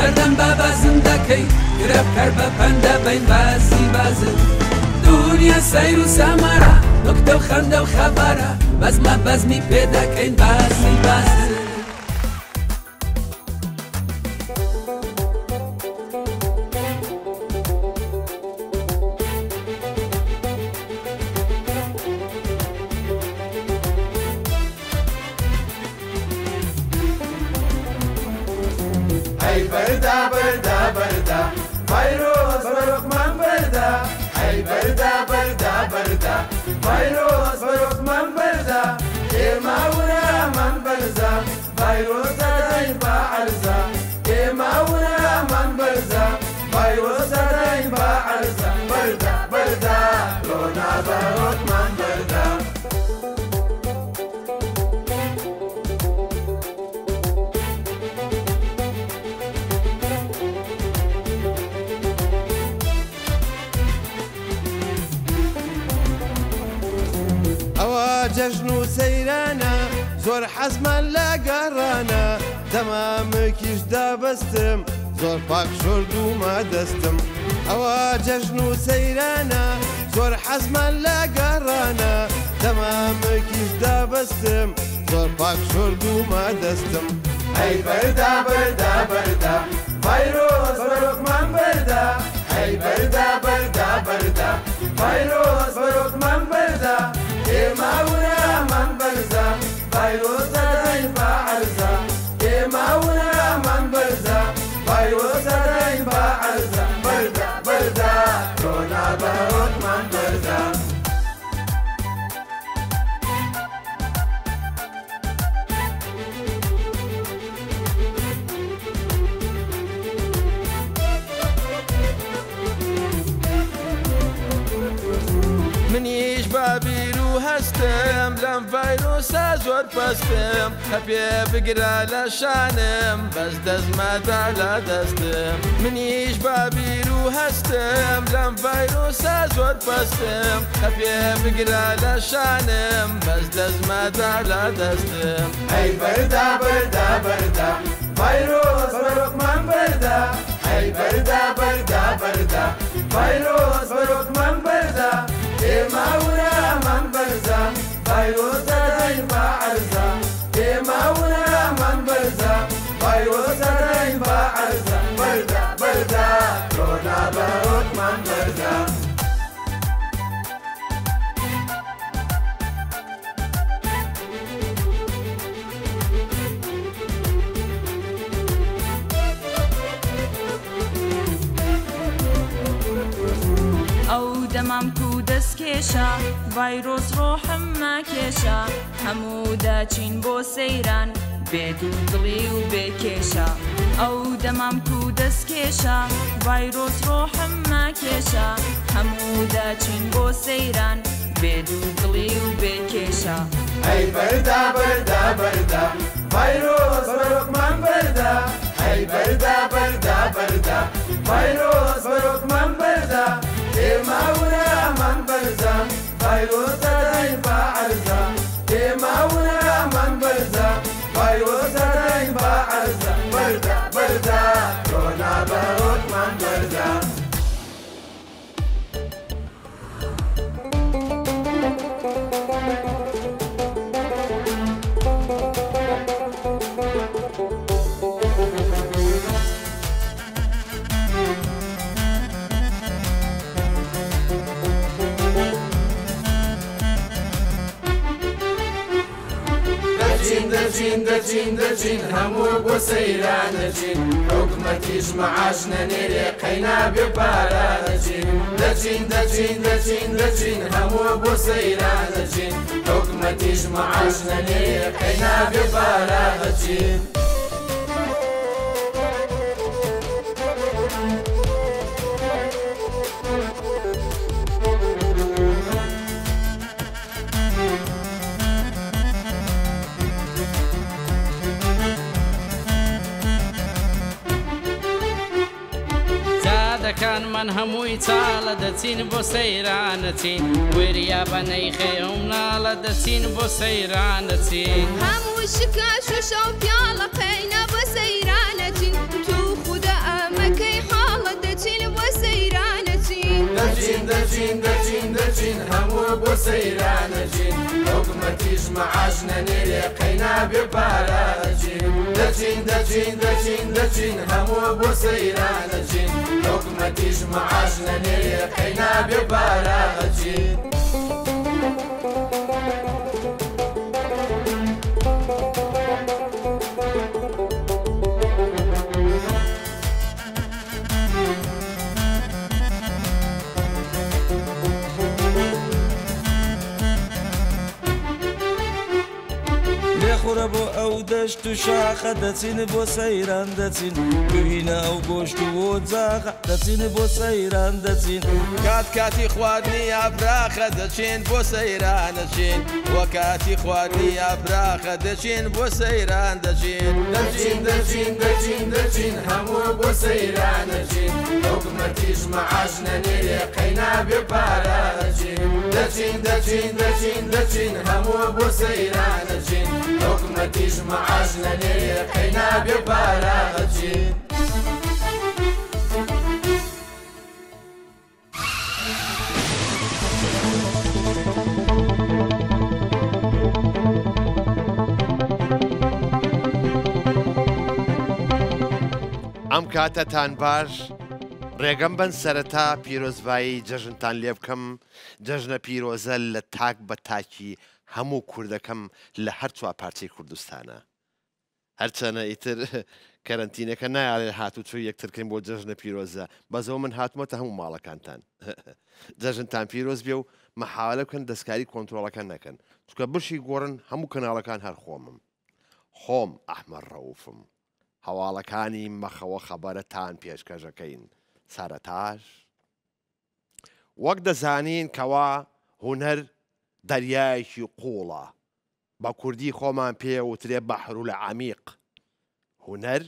سردم بابا زندگی گرب کر بپنده بین بازی دنیا سیر و سمره نکته و خنده و خبره بزمی پیدا کن بازی هی برده برده برده فیروز بروک من برده هی برده برده برده فیروز بروک من برده ایماونه من برزه فیروز دای با عرضه ایماونه من برزه فیروز دای با عرضه برده برده رونا بروک من برده جەژن و سەیرانە زۆر حەزمان لە گەڕانە دەمامێکیش دابەستم زۆر پاک شۆردومە دەستم ئەوە جەژن و سەیرانە زۆر حەزمان لە گەڕانە دەمامێکیش دابەستم زۆر پاک شۆردومە دەستم هەی بەردا بەردا بەردا فەیرۆز بەرۆکمان بەردا هەی بەردا بەردا بەردا فەیرۆز بەرۆکمان بەردا ایماونه من برزه فیروز دای با عرضه ایماونه من برزه فیروز دای با عرضه برده برده رونا بروک من برده منیش بابیر هستم لەم ڤایرۆسە زۆر پەستم کە پێ بگرە لە شانم بەس دەستمەدا لە دەستم منیش بابیر و هەستم لەم ڤایرۆسە زۆر پەستم کە پێ بگرە لە شانم بەس دەستمەدا لە دەستم هەی بەردا بەردا بەردا ڤایرۆس بەرۆکمان بەردا هەی بەردا بەردا بەردا ڤایرۆس بەرۆکمان بەردا ایماونه من برزه فیروز دای با عرضه ایماونه من برزه فیروز دای با عرضه برده برده رونا بروک من برده دەمام تو دەستکێشە ڤایرۆس ڕۆحم ماکێشە هەموو داچین بۆ سەیران بێت و دڵی و بێکێشە ئەو دەمام تو دەستکێشە ڤایرۆس ڕۆحم ماکێشە هەموو داچین بۆ سەیران بێت و دڵی و بێکێشە هەی بەردا بەردا بەردا ڤایرۆس بەرۆکمان بەردا هەی بەردا بەردا بەردا ڤایرۆس بەرۆکمان بەردا ایماونه من برزه فیروز دای با عرضه ایماونه من برزه فیروز دای با عرضه برده برده رونا بروک من برده دەچین هەموو بۆ سەیران دەچین حکومەتیش مەعاشنە نێرێ قەینا بێ پارە دەچین هەموو بۆ سەیران دەچین حکومەتیش مەعاشنە نێرێ قەینا بێ پارە دەچین من هەمووی چاڵە دەچین بۆ سەیرانەچین وێریا بەنەی خێومناڵە دەچین بۆ سەیرانەچین هەموو شکا شوشە و پیاڵە قەینا بۆ سەیرانەچین تو خودە دەچین دەچین دەچین دەچین هەموو بۆ سەیرانەچین حکومەتیش مەعاش نەنێرێ قەینا بێ پارە ئەچین دەچین دەچین دەچین دەچین هەموو بۆ سەیرانەچین حکومەتیش مەعاش نەنێرێ قەینا بێ پارە ئەچین لێخۆرە بۆ ئەو دەشت و شاخە دەچین بۆ سەیران دەچین ببینە ئەو گۆشت و بۆ جاغە دەچین بۆ سەیران دەچین کاتی خواردنی ئابراخە دەچین بۆ سەیرانەچین وە کاتی خواردنی ئابراخە دەچین بۆ سەیران دەچین دەچین دەچین دەچین دەچین هەموو بۆ سەیرانەچین حکومەتیش مەعاش نەنێرێ قەینا بێ پارە ئەچین دەچین دەچین دەچین دەچین هەموو بۆ سەیرانەچین حکومەتیش مەعاش نەنێرێ قەینا بێ پارە ئەچین ئەم کاتەتان باش ڕێگەم بن سەرەتا پیرۆزبایی جەژنتان لێ بکەم جەژنە پیرۆزە لە تاک بە تاکی هەموو کوردەکەم لە هەر چوار پارچەی کوردستانە هەرچەنە ئیتر کەرەنتینەکە نایڵێ هاتوچوو یەکترکەین بۆ جەژنە پیرۆزە بەزەوە من هاتمەتە هەموو ماڵەکانتان جەژنتان پیرۆز بێ و مەحاولە بکەن دەستکاری کۆنتترۆڵەکە نەکەن چکە بشی گۆڕن هەموو کەناڵەکان هەر خۆمم خۆم ئەحمەد ڕەوفم هەواڵەکانی مەخەوە خەبەرەتان پێشکەشەکەین سەرەتاش وەک دەزانین کەوا هونەر دەریایەکی قوڵە بە کوردی خۆمان پێوترێ بەحر لە عەمیق هونەر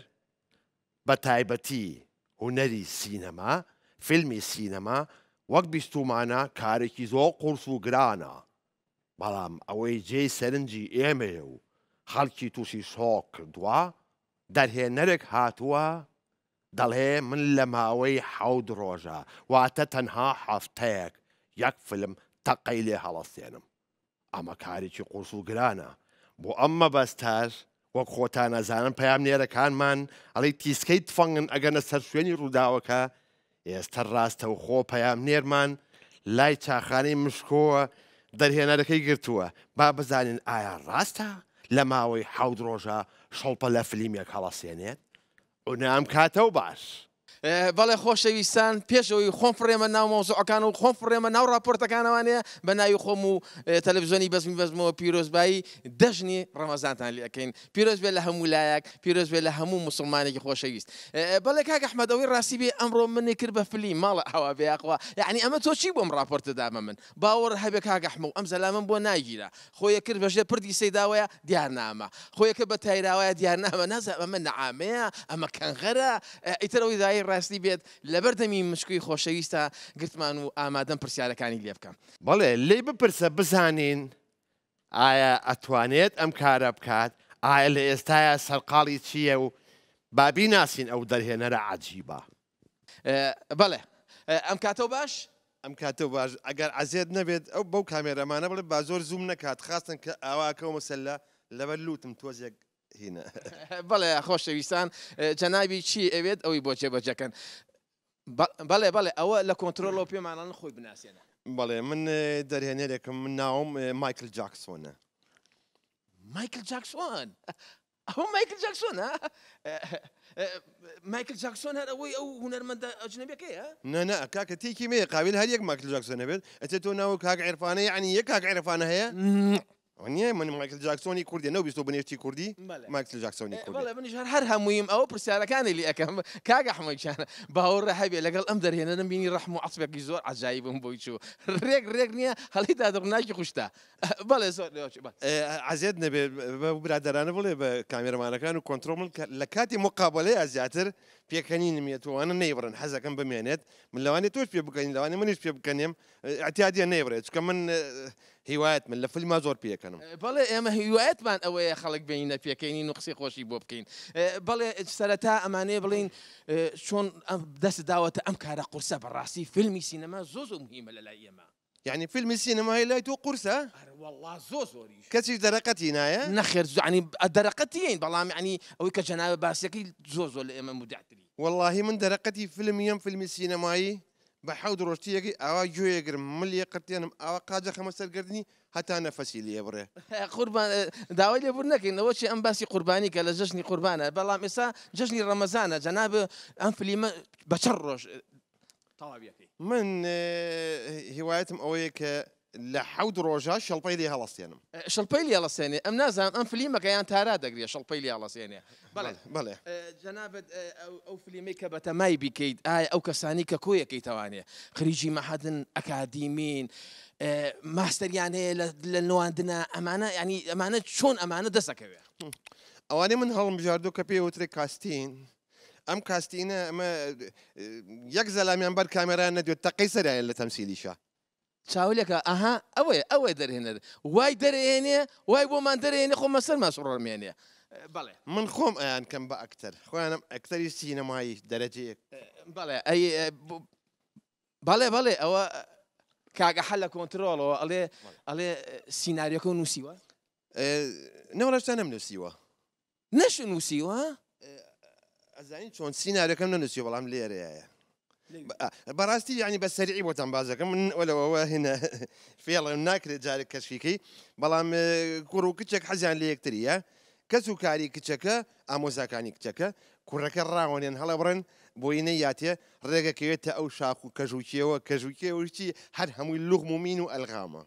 بە تایبەتی هونەری سینەما فیلمی سینەما وەک بیستومانە کارێکی زۆر قورس و گرانە بەڵام ئەوەی جێی سەرنجی ئێمەیە و خەڵکی تووشی شۆک کردووە دەرهێنەرێک هاتووە دەڵێ من لە ماوەی حەوت ڕۆژە واتە تەنها هەفتەیەک یەک فلم تەقەی لێ هەڵەستێنم ئەمە کارێکی قورس و گرانە بۆ ئەمە بەستاش وەک خۆتان نەزانن پەیامنێرەکانمان ئەڵەی تیسکەی تفەنگن ئەگەنە سەر شوێنی ڕووداوەکە ئێستا ڕاستەوخۆ پەیامنێرمان لای چاخانەی مشکۆوە دەرهێنەرەکەی گرتووە با بزانین ئایا ڕاستە لە ماوەی حەوت ڕۆژە شەڵپە لە فلیمێک هەڵەسێنێت ئەوە کاتە و باش بەڵێ خۆشەویستان پێشەوەی خۆم فڕێمە ناو مۆزوعەکان و خۆم فڕێمە ناو راپۆرتەکانەوانەیە بە ناوی خۆم و تەلەڤیزۆنی بەزمی بەزمەوە پیرۆزبایی دەژنی ڕەمەزانتان لێ ئەەکەین پیرۆز بێت لە هەموو لایەک پیرۆز بێت لە هەموو موسڵمانێکی خۆشەویست بەڵێ کاک ئەحمەد ئەوەی ڕاستی بێ ئەمڕۆ منی کرد بە فلیم ماڵە ئەوا بێخوا یعنی ئەمە تۆ چی بۆم راپۆرتە دامە من باوەڕ هەبێ کاک ئەحمەد ئەم زەلامەم بۆ ناگیرە خۆیە کرد بەژێ پردی سەیداوەیە دیارنامە خۆیەکە بە تایراوەیە دیارنامە نازە ئەمە نەعامەیە ئەمە کەنغەرە ئیترەوەی دایی ڕاستی بێت لەبەردەمی مشکوی خۆشەویستە گرتمان و ئامادەم پرسیارەکانی لێ بکەم بەڵێ لێ بپرسە بزانین ئایا ئەتوانێت ئەم کارە بکات ئایا لە ئێستاە سەرقاڵی چییە و بابی ناسین ئەو دەرهێنەرە عەجیبە بەڵێ ئەم کاتەوە باش ئەم کاتە باش ئەگەر عەزیێت نەبێت ئەو بەو کامێرەمانە بڵێ با زۆر زوم نەکات خاستن کە ئاواکەەوە مەسەلە لەبەر لوتم تۆزێک هینە بەڵێ خۆشەویستان جەنابی چی ئەوێت ئەوی بۆ جێبەجەکەن بەڵێ بەڵێ ئەوە لە کۆنتترۆلەوە پێمانان خۆی بناسیێنە بەڵێ من دەرهێنەرێکم من ناوم مایکل جاکسۆنە مایکل جاکسۆن ئەو مایکل جاکسۆنە مایکل جاکسۆن هەر ئەوەی ئەو هونەرمەندە ئەجنەبیەکەیە نە کاکە تێکی مێ قاویل هەر یەک مایکل جاکسۆنە بێت ئەتێ تۆ ناوە کاک عێرفانە یعنی یەک کاک عێرفانە هەیە نییە من مایکل جاکسۆنی کوردی نەو بیستۆ بنێشتی کوردی مایکل جاکسۆنی کوردی منیش هەر هەموویم ئەوە پرسیارەکانی لێ ئەەکەم کاک ئەحمەدجانە باوەڕە هەبێ لەگەڵ ئەم دەرهێنەرم بینی ڕەحم و عەسبێکی زۆر عەجایبم بۆی چوو ڕێک نییە هەڵی دادڕناکی خوشتە بەڵێ زۆر عەزیێت نەبێت بە برادەرانە بڵێ بە کامێرەمانەکان و کۆنتترۆل لە کاتی مقابلەیە زیاتر پێکەنینمێتوانە نەیبڕن حەزەکەم بمێنێت من لەوانێت تۆش پێ بکەین لەوانێ منیش پێ بکەنێم ئەتیادیە نەیبڕێت چکە من هیوایەت من لە فیلما زۆر پێکەنم بەڵێ ئێمە هیوایەتمان ئەوەیە خەڵک بینە پێکەینین و قسەی خۆشی بۆ بکەین بەڵێ سەرەتا ئەمانەیە بڵین چۆن دەست داوەتە ئەم کارە قورسە بەڕاستی فیلمی سینەما زۆر مهمە لە لای ئێمە یعنی فیلمی سینەمای لای تۆ قورسە والله زۆریش کەسیش دەرەقەتی نایە نەخێر ینی دەرەقەتیین بەڵام ینی ئەوەی کە جەنابە باسیەکەی زۆر لە ئێمە مودعتری واللهی من دەرەقەتی فیلمیم فیلمی سینەمایی بە حەود ڕۆژتیەکی ئاوا گوێگرم ملیە قەتێنم ئاوا قاجە خەمە سەرگردنی هەتا نەفەسی لێ بڕێ قوربان داوای لێبوور نەکەینەوە چی ئەم باسی قوربانی کە لە جەژنی قوربانە بەڵام ئێستا جەژنی ڕەمەزانە جەناب ئەم فیلمە بە چەند ڕۆژ تەواویەکەی من هیوایەتم ئەوەیە کە لە حەود ڕۆژە شەڵپەی لێ هەڵەستێنم شەڵپەی لێ هەڵەستێنێ ئەم نازانم ئەم فیلمەکە یان تارا دەگرێت شەڵپەی لێ هەڵەستێنێ بەڵێ جەنابەت ئەو فیلمی کە بە تەمای بیکەیت ئایا ئەو کەسانی کە کۆیەکەی توانێ خریجی مەحەدن ئەکادیمین ماستەریان هەیە لە نواندنە ئەمانە ینی ئەمانە چۆن ئەمانە دەسەکەوێ ئەوانەی من هەڵم بژاردوو کە پێوترێ کاستین ئەم کاستینە ئەمە یەک زەلامیان بەر کامێران نەدوێت تەقەی سەرایە لە تەمسیلیشە چاولێکە ئەها ئەوەیە دەرهێنێت وای دەرهێنێ وای بۆمان دەرهێنێ خۆمە سەر ماسڕۆمێنێ بەڵێ من خۆم ئەیان کەم بە ئەکتەر خۆیانم ئەکتەری سینەمایی دەرەجەیەک بەڵێ بەڵێ ئەوە کاگە حەل لە کۆنتترۆڵەوە ئەڵێ سینناریۆکە و نووسیوە نەوەڕشتا نەمنووسیوە نەش نووسیوە ئەزانین چۆن سینناریەکەم نەنووسی بەڵام لێرەیە بەڕاستی یعنی بە سەریعی بۆتان بازەکەم من وەلەوە هێنە فێڵە ناکرێت جارێک کەشفیکەی بەڵام کوڕ و کچێک حەزیان لە یەکتریە کەس و کاری کچەکە ئامۆزاکانی کچەکە کوڕەکە ڕاوەنێن هەڵە بڕن بۆی نەیاتێ ڕێگەکەوێتە ئەو شاخ و کەژوکیەوە کەژوکیەوەشتی هەر هەمووی لوغم و مین و ئەلغامە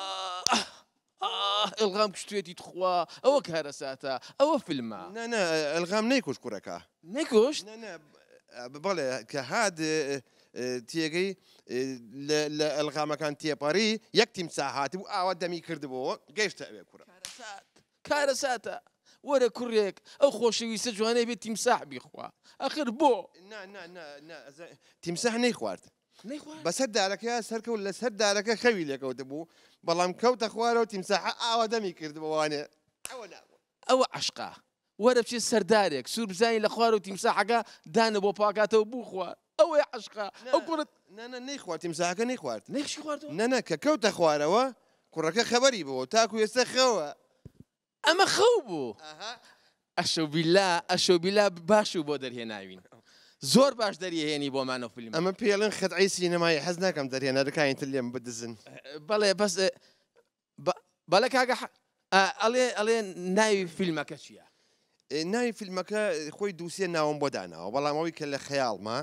ئەلغام کشتێتی تخوا ئەوە کارەساتە ئەوە فیلمە نە ئەلغام نەیکوش کوڕەکە نەیکوشت بەڵێ کە هاد تێگەی لە ئەلغامەکان تێپەڕی یەک تیمسا هاتی و ئاوا دەمی کردبەوە گەیشتە ئەوێ کوڕە کارەساتە وەرە کوڕێک ئەو خۆشەویستە جوانەی بێت تیمساح بیخوا ئەخر بۆ تیمساح نەیخوارد بەسەر دارەکە سەرکەوت لە سەر دارەکە خەوی لێکەوتە بوو بەڵام کەوتە خوارەوە تیمساح ئاوا دەمی کردبەوانێ ئەوە عشقا وەرە بچێت سەردارێک سوور بزانین لە خوار و تیمساحەکە دانە بۆ پاکاتەوە بوو خوار ئەوەی عشقا ئەو کوڕت نەیخوارد تیمساحەکە نەیخوارد نەیخشی خواردەوە نە کە کەوتە خوارەوە کوڕەکە خەبەری بوو تاکو ئێستا خەوە ئەمە خەو بوو ئەشەو بیلا باش و بۆ دەرهێناوین زۆر باش دەریهێنی بۆمانە فیلم ئەمە پێڵێن خەتعی سینەمای حەز ناکەم دەرهێنەرەکانتر لێم بدزن بەڵێ بەس بەڵێ کاگە ئەڵێ ناوی فیلمەکە چییە؟ ناوی فیلمەکە خۆی دووسێ ناوم بۆ داناوە بەڵام ئەوەی کە لە خەیاڵمە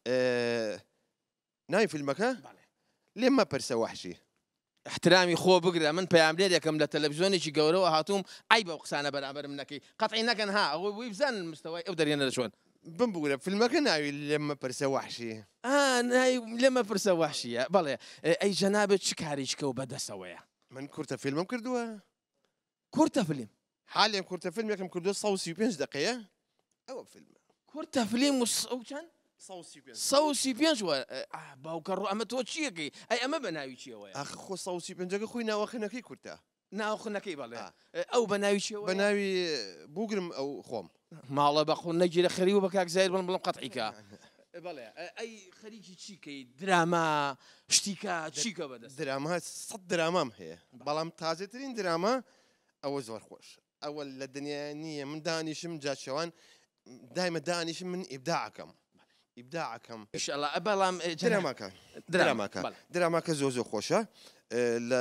ناوی فیلمەکە لێم مەپرسە وەحشی احترامی خۆ بگرە من پەیاملێرێکم لە تەلەڤیزیۆنێکی گەورەوە هاتووم ئای بەو قسانە بەرامبەرم نەکەی قەتعی نەکەن ها ئەوەی بۆی بزانن مستەوای ئەو دەرێنە لە چۆن بمبورە فیلمەکە ناوی لێم مەپرسە وەحشی ناوی لێمە پرسە وەحشیە بەڵێ ئەی جەنابێت چ کاریچکە و بەدەستەوەیە من کورتە فیلمم کردووە کورتە فیلم حالێم کورتە فیلمێکم کردو 135 دقەیە ئەوە فیلمە کورتە فیلم و چەند 135 باوکە ڕۆ ئەمە تۆ چیەکەی ئەی ئەمە بە ناوی چیەوەیە ئەخ خۆ 135 خۆی ناوەخنەکەی کورتە ناوخنەکەی بەڵێ ئەو بە ناوی چیەوە بە ناوی بوگرم ئەو خۆم ماڵە بەخۆ نەگیرە خەری و بە کاک زایر بڵم قەتعیکە بەڵێ ئەی خەریکی چیکەی دراما شتیکە چیکە بەدەست دراما 100 درامام هەیە بەڵام تازەترین دراما ئەوە زۆر خۆش ئەوە لە دنیا نییە من دانیشم جاچەوان دایمە دانیشم من ئیبداعەکەم ئیشەڵا بەڵام دراماکە زۆر خۆشە لە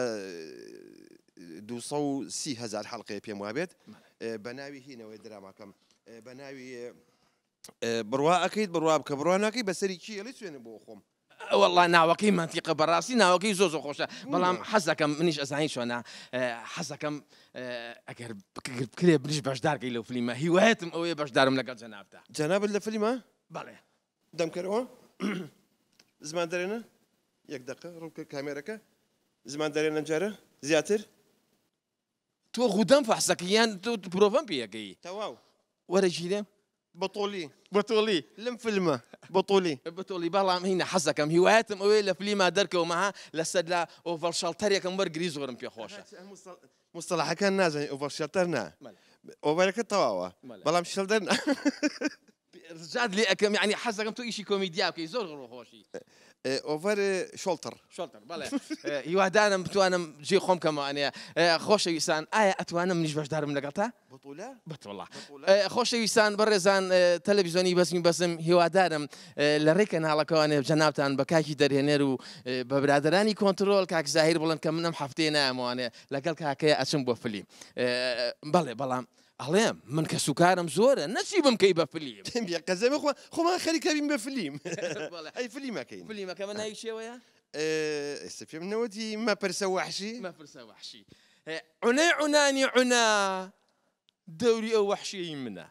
230,000 حەڵقەیە پێم وابێت بە ناوی هینەوەی دراماکەم بە ناوی بڕوا ئەەکەیت بڕوا بکە بڕوا ناکەی بەسەری کیڵی سوێنە بۆ خۆم والله ناوەکەی منتیقە بەڕاستی ناوەکەی زۆر خۆشە بەڵام حەزەکەم منیش ئەزانی چۆنە حەزەکەم ئەگەر بکرێ بنیش بەشدارکەی لەو فیلمە هیوایەتم ئەوەیە بەشدارم لەگەڵ جەنابدا جەنابەت لە فیلمە بەڵێ دەمکەرەوە زمان دەرێنە یەک دقە ڕووکە کامێرەکە زمان دەرێنە جارە زیاتر تۆ غودەم فەحسەکەیان تۆ پرۆڤەم پێەکەی تەواو وەرە ژیرێم بطولي لم فيلمه بطولي بەڵام هینە حەزەکەم هیوایەتم ئەوەیە لە فلیما دەرکەومەها لەسەر لە ئۆڤەڵ شەڵتەرێکم وەرگری زۆرم پێخۆشە مصطلحەکان نازانێت ئۆڤەر شەڵتەر نا ئۆڤەرەکە تەواوە بەڵام شەڵتەر نا زاد لێ ئەەکەم یعنی حەزەکەم تۆ ئیشی کۆمیدیا بکەی زۆر ڕۆخۆشی ئۆڤەر شۆڵتەر بەڵێ هیوادارم بتوانم جێ خۆم کەمانەیە خۆشەویستان ئایا ئەتوانم منیش بەشدارم لەگەڵ تا بەتوڵا خۆشەویستان بەڕێزان تەلەڤیزیۆنی بەسم هیوادارم لە ڕێ کەناڵەکەوانێ جەنابتان بە کاکی دەرهێنێر و بە برادرانی کۆنتترۆل کاک زاهیر بڵێن کە منم هەفتەیە ناموانێ لەگەڵ کاکەیە ئەچم بۆ فلیم بەڵێ بەڵام ئەڵێم من کە سوکارم زۆرە نەچی بمکەی بە فلیم قەزەمە خۆمان خەریکەبین بە فلیم ئەی فلیمەکەین فلیمەکە من ناوی شێوەیە ئێستا پێم نەوەتی مەپرسە وەحشی عونەی عونانی عونا دەوری ئەو وەحشیی منە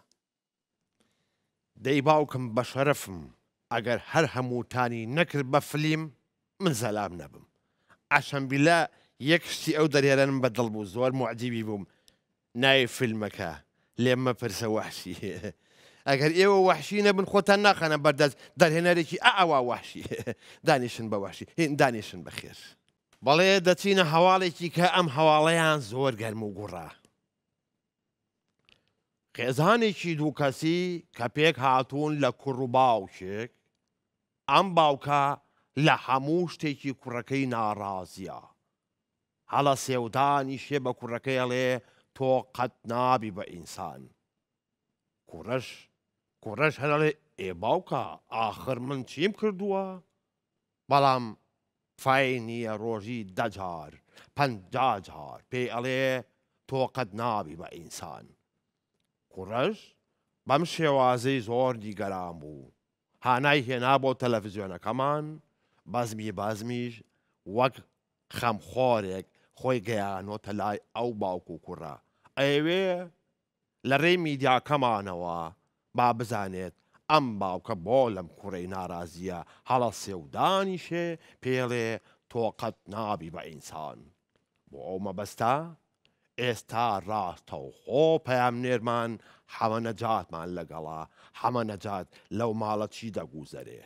دەی باوکم بە شەرەفم ئەگەر هەر هەمووتانی نەکرد بە فلیم من زەلام نەبم عەشەمبیلا یەک شتی ئەو دەرێرەنم بە دڵ بوو زۆر موعجیبی بووم ناوی فیلمەکە لێم مەپرسە وەحشی ئەگەر ئێوە وەحشی نەبن خۆتان ناخەنە بەردەست دەرهێنەرێکی ئەوا وەحشی دانیشن بە وەحشی دانیشن بەخێر بەڵێ دەچینە هەواڵێکی کە ئەم هەواڵەیان زۆر گەرم و گوڕا خێزانێکی دوو کەسی کە پێک هاتوون لە کوڕ و باوکێک ئەم باوکە لە هەموو شتێکی کوڕەکەی ناڕازیە هەڵە سێودانی شێ بە کوڕەکەیڵێ تۆ قەت نابی بە ئینسان کوڕەش هەڵێ ئێ باوکە ئاخر من چیم کردووە بەڵام فای نییە ڕۆژی 10 جار 50 جار پێی ئەڵێ تۆ قەت نابی بە ئینسان کوڕەش بەم شێوازەی زۆر دیگەران بوو هانای هێنا بۆ تەلەڤیزیۆنەکەمان بەزمیش وەک خەمخۆرێک خۆی گەیانۆتە لای ئەو باوک و کوڕە ئەوێ لە ڕێی میدیاکەمانەوە با بزانێت ئەم باوکە بۆ لەم کوڕەی ناڕازیە هەڵە سێودانیشێ پێڵێ تۆ قەت نابی بە ئینسان بۆ ئەو مەبەستە ئێستا ڕاستە و خۆ پەیامنێرمان حەمە نەجاتمان لەگەڵا حەمە نەجات لەو ماڵە چی دەگوزەرێ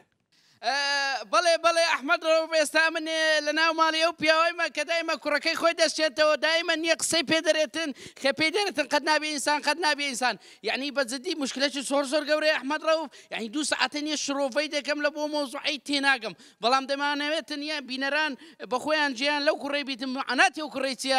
بەڵێ ئەحمەد ڕەوف ئێستا من لە ناو ماڵی ئەو پیاوەیمە کە دایمە کوڕەکەی خۆی دەستێتەوە دایمە نییە قسەی پێدەرێتن کە پێی دەرێتن قەت نابێ ئینسان قەت نابێ ئینسان یعنی بەجددی مشکلەتی زۆر گەورەی ئەحمەد ڕەوف یعنی 2 ساعتە نیە شرۆڤەی دەکەم لە بۆ مۆزوعی تێناگەم بەڵام دەمانەوێتن نیە بینەران بە خۆیان جیان لەو کوڕەی بیتم معناتی ئەو کوڕەی چییە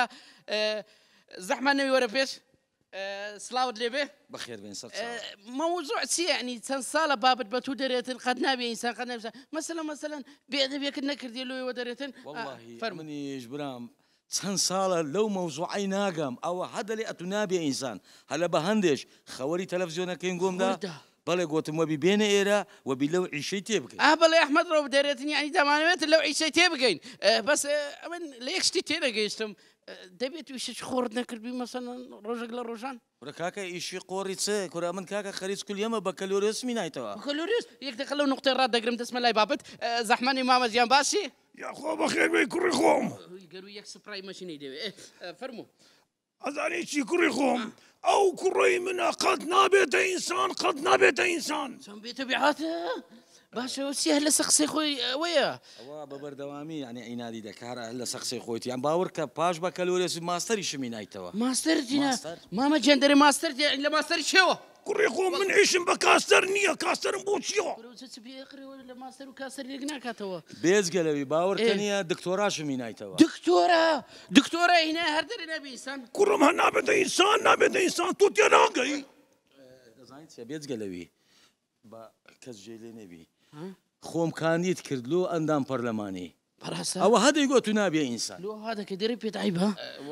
زەحمە نەوی وەرە پێش سلااوت لێبێ بەخێر بێن موضوع چییە ینی چەند ساڵە بابەت بە تو دەرێتن قەت نابێ ئینسان قەت نابێ مەسەلەن بێدەبێکت نەکردی لۆیەوە دەرێتن فەرمانیش برام چەند ساڵە لەو مەوزوعی ناگەم ئەوە هەدەلێ ئەتو نابێ ئینسان هەلە بە هەندێش خەوەری تەلەڤیزیۆنەکەین گۆمدا بەڵێ گوتم وەبی بێنە ئێرە وەبی لەو عیشەی تێ بکەین بەڵێ ئەحمەد ڕەوف دەرێتنی ینی دەمانەوێت لەو عیشەی تێ بگەین بەس من لە یەک شتی تێنەگەیشتم دەبێت ویشت خۆرت نەکردبی مەسەڵەن ڕۆژێک لە ڕۆژان کورە کاکە ئیشی قۆڕی چێ کورە من کاکە خەریج کولیەمە بە کەلۆرێسمی نایتەوە کەلۆریس یەک دقیقە لەو نقطەی ڕاددەگرم دەستمە لای بابەت زەحمەنی مامەزیان باسی یاخۆ بەخێر بێ کوڕی خۆم گەروی یەک سپڕای مەشینەی دەوێت فەرموو ئەزانی چی کوڕی خۆم ئەو کوڕی منە قەت نابێتە ئینسان قەت نابێتە ئینسان چەند بێتە بیعاتە باشەوە چی هەر لە سەقسەی خۆی ئەوەیە ئەوە بە بەردەوامی یعنی ئەینادی دەکارە لە سەقسەی خۆیت یان باوەڕ کە پاش بە کەلۆرێسی ماستەری شمی نایتەوە ماستەرتینە مامە جێندەری ماستەر لە ماستەری چێوە کوڕی خۆم من عیشم بە کاستەر نییە کاستەرم بۆ چیەوە لە ماستەر و کاسەر لێک ناکاتەوە بێزگەلەوی باوەڕکە نییە دکتۆرا شمی نایتەوە دکتۆرە هینە هەردەری نەبی ئینسان کوڕم هەر نابێتە ئینسان نابێتە ئینسان تۆ تێناگەی دەزانیت چێ بێزگەلەوی بە کەس جێ لێ نەبی خۆم کاندید کردلو ئەندام پەرلەمانی ئەوە هەدەی گۆ تو نابێ ئینسان هذاکە دەری پێت عیبە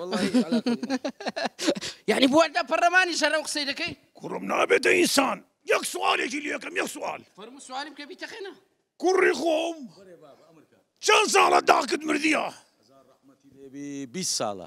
یعنی بۆ ئەندا پەرلەمانی شەرە و قسەی دەکەی کوڕم نابێتە ئینسان یەک سوالێکی لێکەم یەک سوال فەرموو سوالی بکە بیتەخێنە کوڕی خۆم چەند ساڵە داکت مردیە 20 ساڵە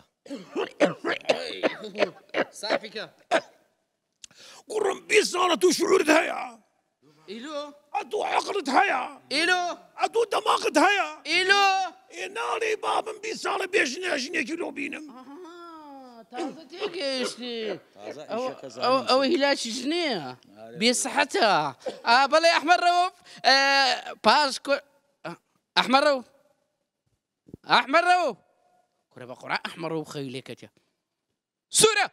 سافیکە کوڕم 20 ساڵە تو شعورت هەیە ئیلۆ ئەتوو عەقڵت هەیە ئیلۆ ئەتوو دەماغت هەیە ئیلۆ ناڵێ بابم 20 ساڵە بێژنە ژنێکی لۆ بینم تازە تێگەیشتی ئەوە هیلاکی ژنێە بێسەحەتە بەڵێ ئەحمەد ڕەوف پاش ئەحمەد ڕەوف ئەحمەد ڕەوف کورە بە قورئان ئەحمەد ڕەوف خەویلێکەتە سوورە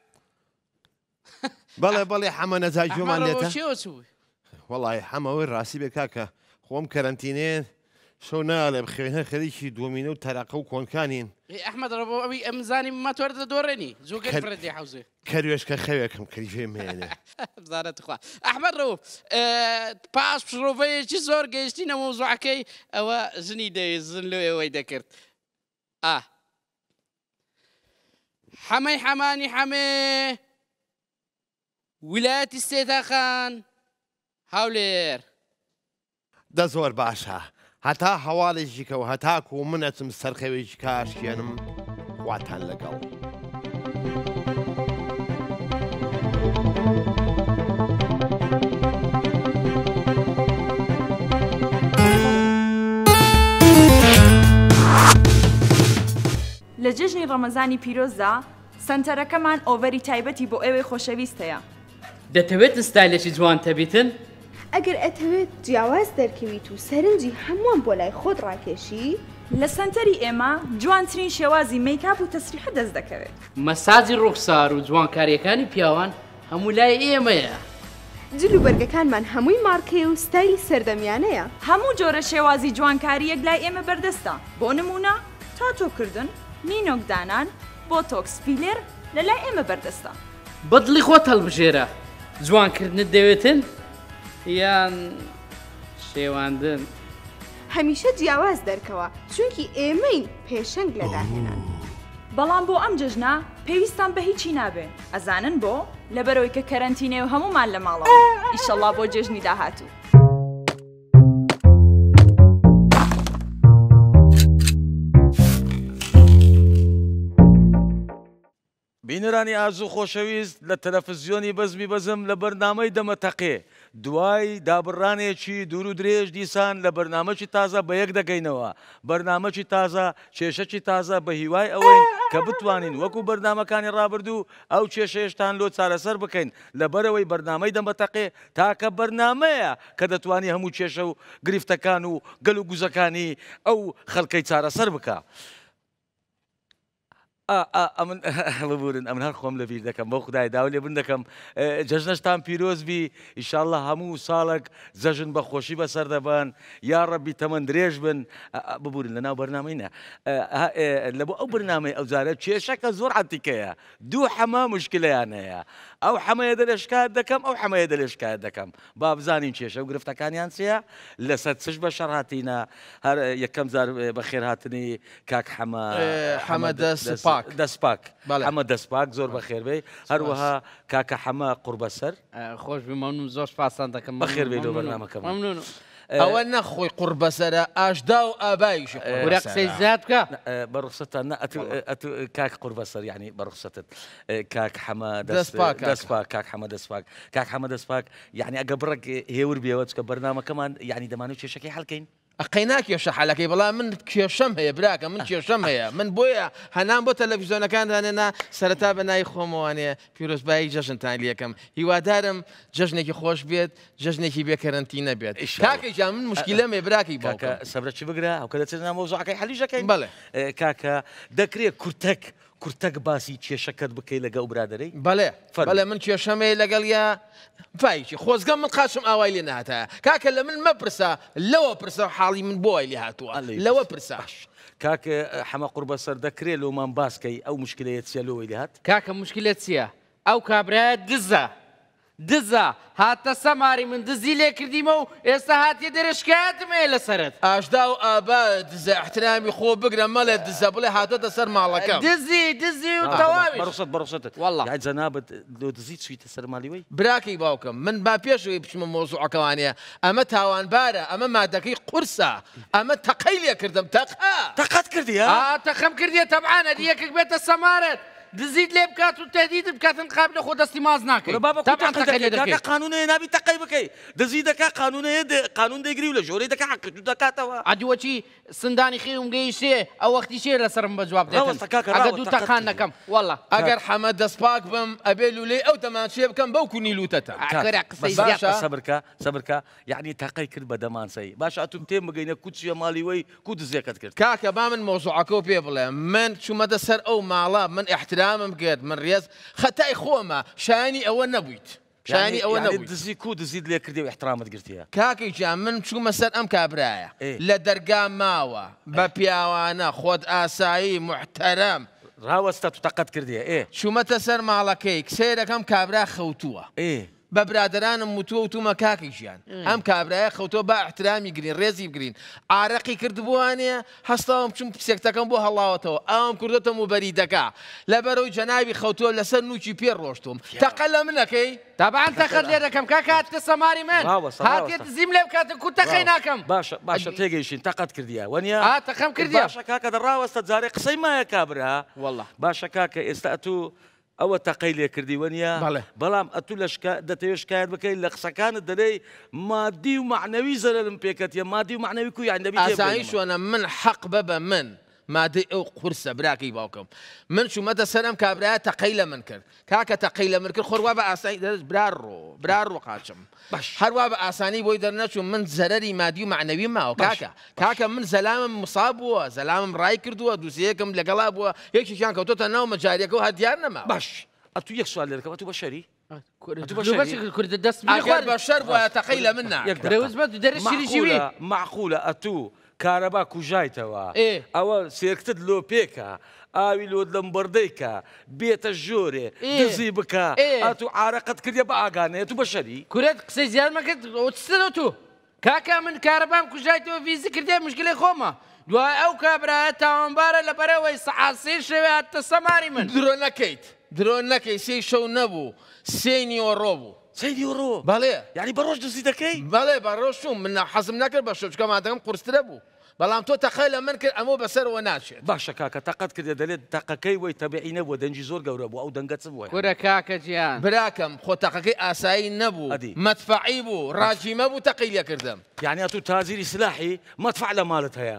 بەڵێ حەمە نەزای جۆمان لێتە چێوە چووی وەڵی حەمەوەی ڕاستی بێ کاکە خۆم کەرەنتینێن شەو نالێ بخوێنە خەریکی دومینە و تەراقە و کۆنکانین ئەحمەد ڕەوف ئەوی ئەمزانی ماتۆرە دۆڕێنی زووگەر پرەدی حوزێ کەروێشکە خەوێکم کریژێ مێنێ بزارەت خوا ئەحمەد ڕەوف پاش پشڕۆڤەیەکی زۆر گەیشتینە مۆزوعەکەی ئەوە ژنی دەوێت زن لێوەی دەکرد حەمەی حەمانی حەمێ ویلایەتی سێتاخان هاولێر دە زۆر باشە هەتا هەواڵێکی کەەوە هەتاکو و منەچم سەرخەوێکی کاشکێنم خواتان لەگەڵ لە جژنی ڕەمەزانی پیرۆزدا سنتەرەکەمان ئۆڤەری تایبەتی بۆ ئێوەی خۆشەویست هەیە دەتەوێت ستایلێکی جوان تەبیتن؟ ئەگەر ئەتەوێت جیاواز دەرکەویت و سەرنجی هەمووان بۆ لای خۆت ڕاکێشی لە سنتەری ئێمە جوانترین شێوازی مەیکاپ و تەسریحە دەست دەکەوێت مەساجی ڕوخسار و جوانکاریەکانی پیاوان هەموو لای ئێمەیە جل و بەرگەکانمان هەمووی مارکێ و ستایلی سەردەمیانەیە هەموو جۆرە شێوازی جوانکاریەک لای ئێمە بەردەستە بۆ نمونە تاتۆکردن نینۆکدانان بۆتۆکس فیلێر لە لای ئێمە بەردەستە بەدڵی خۆت هەڵبژێرە جوانکردنت دەوێتن یان شێواندن هەمیشە جیاواز دەرکەوە چونکی ئێمەین پێشەنگ لەداهێنان بەڵام بۆ ئەم جژنە پێویستان بە هیچی نابێ ئەزانن بۆ لەبەرەوەی کە کەرەنتینێ و هەمومان لە ماڵەوە ئیشەڵڵا بۆ جێژنی داهاتوو بینەرانی ئازوو خۆشەویست لە تەلەڤیزیۆنی بەزمی بەزم لە بەرنامەی دەمەتەقێ دوای دابڕانێکی دوور و درێژ دیسان لە بەرنامەی تازە بە یەک دەگەینەوە بەرنامەی تازە کێشەی تازە بە هیوای ئەوەین کە بتوانین وەکو بەرنامەکانی ڕابردوو ئەو کێشەیەشتان لۆ چارەسەر بکەین لەبەرەوەی بەرنامەی دەمەتەقێ تاکە بەرنامەیە کە دەتوانی هەموو کێشە و گریفتەکان و گەل و گوزەکانی ئەو خەڵکەی چارەسەر بکە. ئەمن ببورن ئەمن هەر خۆم لە بیر دەکەم بۆ خدای داوا لێ بن دەکەم جەژنەشتان پیرۆز بی ئیشاڵڵا هەموو ساڵێک جەژن بە خۆشی بەسەر دەبان یا ڕەبی تەمەند درێژ بن ببورن لەناو بەرنامەینە لە بۆ ئەو بەرنامەی ئەو جارە کێشەکە زۆر عەتیکەیە دوو حەما مشکلەیان هەیە ئەو حەمەیە دە لێ شکایەت دەکەم ئەو حەمەیە دە لێ شکایەت دەکەم با بزانین کێشە و گرفتەکانیان چییە لەسەر چش بە شەڕ هاتینە هەر یەکەم جار بەخێر هاتنی کاک حەمە دەستپاک ئەمە دەستپاک زۆر بەخێربێ هەروەها کاکە حەمە قوربەسەر خۆش بمەون زۆر پاسان دەکەم بەخێربێ لەو بەرنامەکەم ئەوە نەخۆی قوربەسەرە ئاشدا و ئابایش قسەی زیاد بکە بەڕخسەتان کاک قوربەسەر یعنی بەڕخسەتت کاک حەمە دەستپاک کاک حەمە دەستپاک کاک حەمە دەستپاک یعنی ئەگە بڕێک هێور بێەوە چکە بەرنامەکەمان یعنی دەمانێت کێشەکەی هەڵکەین ئەقەینا کێشە حەلەکەی بەڵام من کێشەم هەیە براکە من کێشەم هەیە من بۆیە هەنام بۆ تەلەڤیزیۆنەکاندانێنا سەرەتا بە نای خۆمەوانێ پیرۆزبایی جەژنتان لەکەم هیوادارم جەژنێکی خۆش بێت جەژنێکی بێکەرەنتی نەبێت کاکەی جا من مشکلەمێ براکی باکە سەبرەی بگرە ئەوکە دەچێت مۆزوعەکەی حەلیژەکەین بەڵێ کاکە دەکرێت کورتەک باسی کێشەکەت بکەی لەگە ئەو برادەرەی بەڵێ من کێشەمەیە لەگەڵ یا فایکی خۆزگەم من قاچم ئاوای لێ نهاتە کاکە لە من مەپرسە لەوە پرسە حاڵی من بۆ ئای لێ هاتووە لەوە پرسە کاکە حەمە قوربەسەر دەکرێت لەومان باسکەی ئەو مشکلەیە چیە لەوەی لێ هات کاکە مشکلێت چییە ئەو کابرایە دزە هاتە سەماری من دزی لێ کردیمە و ئێستا هاتی دەرشکایەتمەیە لەسەرت ئاشدا و ئابا دزە احترامی خۆ بگرە مەڵێت دزە بڵێ هاتۆتە سەر ماڵەکەم دزی و تەواوی بەڕخسەتت وەڵڵا جەنابەت لۆ دزی چویتە سەر ماڵیوەی براکەی باوکم من با پێشەوەی بچمە مۆزوعەکەوانەیە ئەمە تاوانبارە ئەمە مادەکەی قورسە ئەمە تەقەی لێ کردم تەقەت کردی تەقەم کردیە تەبعانە یەکێک بێتە سەمارت دزیت لێ بکات و تهدید بکاتن قاب لە خۆ دەستی ماز ناکەی کاکە قانونەیە نابی تەقەی بکەی دزی دەکا قانون دەیگری و لە ژۆرەی دەکە حەقت دەکاتەوە عدووەچی سندانی خێم گەیشتێ ئەو وەختی شێ لەسەرم بە جواب ئەگە دوو تەقان نەکەم وەڵڵا ئەگەر حەمە دەستپاک بم ئەبێ لولێ ئەو دەمانچێ بکەم بەو کونی لوتەتە سەبرکە یعنی تەقەی کرد بە دەمانسەی باش ئەتوم تێم بگەینە کوچیە ماڵیوەی کو دزێکت کرد کاکە با من مۆزوعەکە پێ بڵێ من چوومەدە سەر ئەو ماڵە من احترامم کرد من ڕێز خەتای خۆمە شایانی ئەوە نەبوویت شایانی ئەوە نەبوویت دزی کو دزیت لێ کردی و احترامت گرتیە کاکەی جان من چوومە سەر ئەم کابرایە لە دەرگا ماوە بە پیاوانە خۆت ئاسایی محتەرەم ڕاوەستە تو تەقەت کردیە چوومەتە سەر ماڵەکەی کسێرەکەم کابرا خەوتووە بە برادرانم وتووە وتومە کاکی ژیان ئەم کابرایە خەوتۆ با احترامی گرین ڕێزی بگرین ئارەقی کردبووانێ هەستاوم چون پسێکتەکەم بۆ هەڵاوەتەوە ئەوم کردوتەم و بەریدەکە لەبەرەوەی جەناوی خەوتۆ لەسەر نوکی پێ ڕۆشتم تەقە لە منەکەی تابعاً تەقەت لێ دەکەم کاکات کە سەماری من هاتێت زیم لێ بکاتە کو تەقەی ناکەم باشە تێگەیشتین تەقەت کردیە وەنیە تەقەم کردیە باشە کاکە دەڕاوەستە جارێ قسەی مایە کابرا وەڵڵا باشە کاکە ئێستا ئەتوو ئەوە تەقەی لێ کردی وەنیە بەڵام ئەتوو لە دەتەوێت شکایەت بکەیت لە قسەکانت دەرەی مادی و معنەوی زەرەرم پێکەتیە مادی و معنەوی کوی عندەبی ئاسایی شوێنە من حەق ببە من مادەی ئەو قورسە براکەی باوکەم من چوومەتە سەرم کابرایە تەقەی لە من کرد کاکە تەقەی لە من کرد خۆروا بە ئاسایی دەست برار ڕۆ قاچم هەروە بە ئاسانی بۆی دەرنەچوو من زەرەری مادی و معنەوی ماوە کاکە من زەلامم مصاب بووە زەلامم ڕای کردووە دووسەیەکم لەگەڵا بووە یەکیشیان کەوتۆتە ناو مەجاریەکە و هەدیار نەما باش ئەتوو یەک سوال لێ دەکەم ئەتوو بەشەری کورد دەست ئەگەر بەشەر بووە تەقەی لە من معقولە ئەتوو کارەبا کوژایتەوە ئەوە سێرکتت لۆ پێکە ئاوی لۆت لەم بەردەیکە بێتە ژۆرێ دزی بکە ئەتوو ئارەقەت کردێ بە ئاگانەیە تو بەشەری کورێت قسەی زیان مەکرد ئۆچستە تو کاکە من کارەبام کوژایتەوە ویزی کردێ مشکلەی خۆمە دوای ئەو کابرایە تاوانبارە لەبەرەوەی سەعات شەوێ هاتە سەماری من درۆ نەکەی سێ شەو نەبوو سێ نیوەڕۆ بوو سەیدی ڕۆ بەڵێ یعنی بەڕۆژ دزی دەکەی بەڵێ بەڕۆژوم من حەزم نەکرد بە شەوچکە مادەم قورسترە بوو بەڵام تۆ تەقەی لە من کرد ئەمە بەسەرەوە ناچێت باشە کاکە تەقەت کردێ دەلێت تەقەکەی وەی تەبیعی نەبووە دەنجی زۆر گەورە بوو ئەو دەنگە چ بووە کورە کاکە گیان براکەم خۆ تەقەکەی ئاسایی نەبوو مەدفەعی بوو ڕاجیمە بوو تەقەی لێ کردم یعنی تو تازیری سلاحی مدفع لە ماڵت هەیە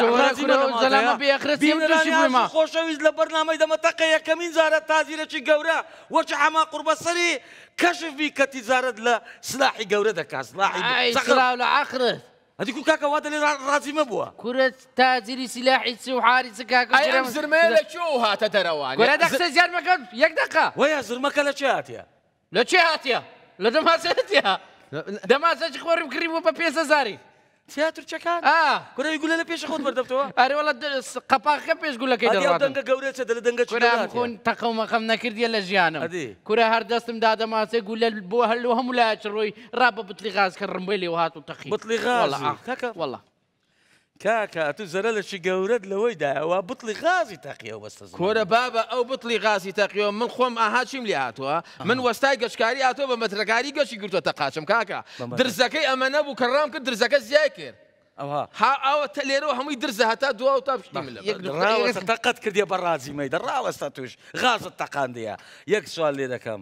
خۆشەویست لە بەرنامەی دەمە تەقە یەکەمین زارە تازیرەی گەورە وەچ حەما قوربەسەری کەشفی کە تیجارەت لە سلاحی گەورە دەکات سلاحی سەقراو لە عەقرت هەدیکو کاکە وا دەڵێ ڕازیمە بووە کورت تازیری سلاحی چ و حاری چ کاکە ئەم زرمەیە لە چۆ هاتە دەرەوە کورە دەقسە زیان مەکەن یەک دەقە وەیە زرمەکە لە چێ هاتیە لە چێ هاتیە لە دەماسەتیە دەماسەی خۆرم کڕیبوو بە 5,000 تیاترچەکان کورەی گولە لە پێش خۆت بەردەفتەوە ئەرێوەڵە قەپاقەکە پێش گولەکەی دەنگە گەورەچە دە لە دەنگە خۆن تەقەومەقەم نەکردیە لە ژیانم کورە هەر دەستم دادەماسێ گولە بۆ هەلو هەموو لای چڕۆی ڕابە بتلی غاز کە ڕمبەی لێ هات و تەقی بتلی غاز وەڵڵا کاکە تو زەرە لەشی گەورەت لەوەیداەوە بتڵی غازی تەقیەوە بەستە کۆرە بابە ئەو بتڵی غازی تەقیەوە من خۆم ئاهاچیم لێ هاتووە من وەستای گەشتکاری هاتۆ بە مەترەکاری گەشتی گرتووە تەقاچم کاکە درزەکەی ئەمە نەبوو کە ڕام کرد درزەکە زیای کرد ئەوە لێرەوە هەمووی درزە هەتا دوا و تا پشتی من لە تەقەت کردیە بە ڕازیمەی دەڕاوەستە توش غازت تەقاندیە یەک سوال لێ دەکەم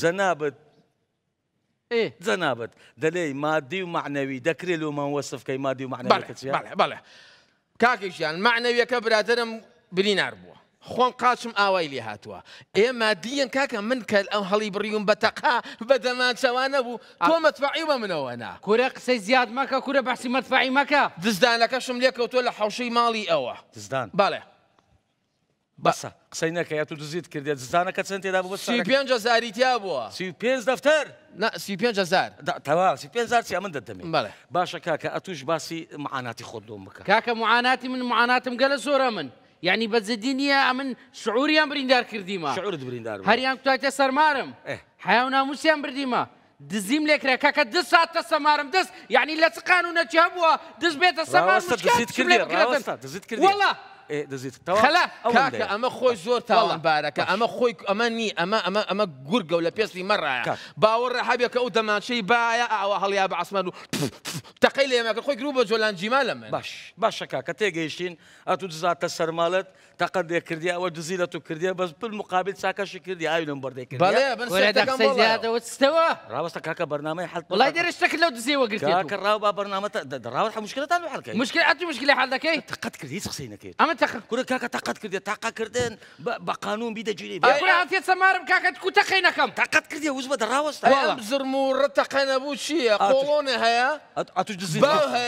جەنابەت دەلێی مادی و معنەوی دەکرێت لۆمان وەسفکەی مادی و معنەوی بەڵێ کاکیشیان معنەویەکە برادرم برینار بووە خۆم قاچم ئاوای لێ هاتووە ئێمە دیەن کاکە من کە ئەو هەڵی بڕیوم بە تەقا بە دەمانچەوانە بوو تۆ مەدفەعی بە منەوە نا کورە قسەی زیاد مەکە کورە بەحسی مەدفەعی مەکە دزدانەکەشم لێ کەوتووە لە حەوشەی ماڵی ئەوە دزدان بەڵێ بەسە قسەی نەکە تو دزیت کردێت دزدانەکە چەند تێدا بوو 35,000 تیا بووە 35 دەفتەر 35,000 تەواو 35,000 چی ئەمن دەدەمێ بەڵێ باشە کاکە ئەتوش باسی معاناتی خۆت دۆم بکە کاکە معاناتی من معاناتم گەلە زۆرە من یعنی بەجددی نییە ئەمن شعوریان بریندار کردیمە شعورت بریندار هەریان کوتایتە سەرمارم حیا و ناموسیان بردیمە دزیم لێکرا کاکە 2 ساتە سەمارم دەست یعنی لە چ قانونەکی هەبووە دز بێتە سەمار دزیت کردی وەڵڵا دزيت خلا كاكا اما خوي زور تاوان بارك اما خوي اما ني اما قرقه ولا بيسي مره باور حبيك او دمان شي بايا او هل يا بعصمان تقيل ما خوي جروب جولان جمال من باش كاكا تيجيشين اتو دزات السرمالت تقد كرديا ودزيلته كرديا بس بالمقابل ساكاش كرديا اي نمبر ديك بلا بنسيتك زياده وتستوى راوس كاكا برنامج حلقه والله يدير اشتك لو دزي وقلت كاكا راو برنامج راوس مشكله تاع الحلقه مشكله حالك اي تقد كردي سخسينا كي اما تقد كل كاكا تقد كردي تاقا كردين بقانون بيد جيري كل عافيه سمار كاكا تكون تقينكم تقد كردي وزبه دراوس والله زرمور تقنا بوشي قولوني هيا اتو دزي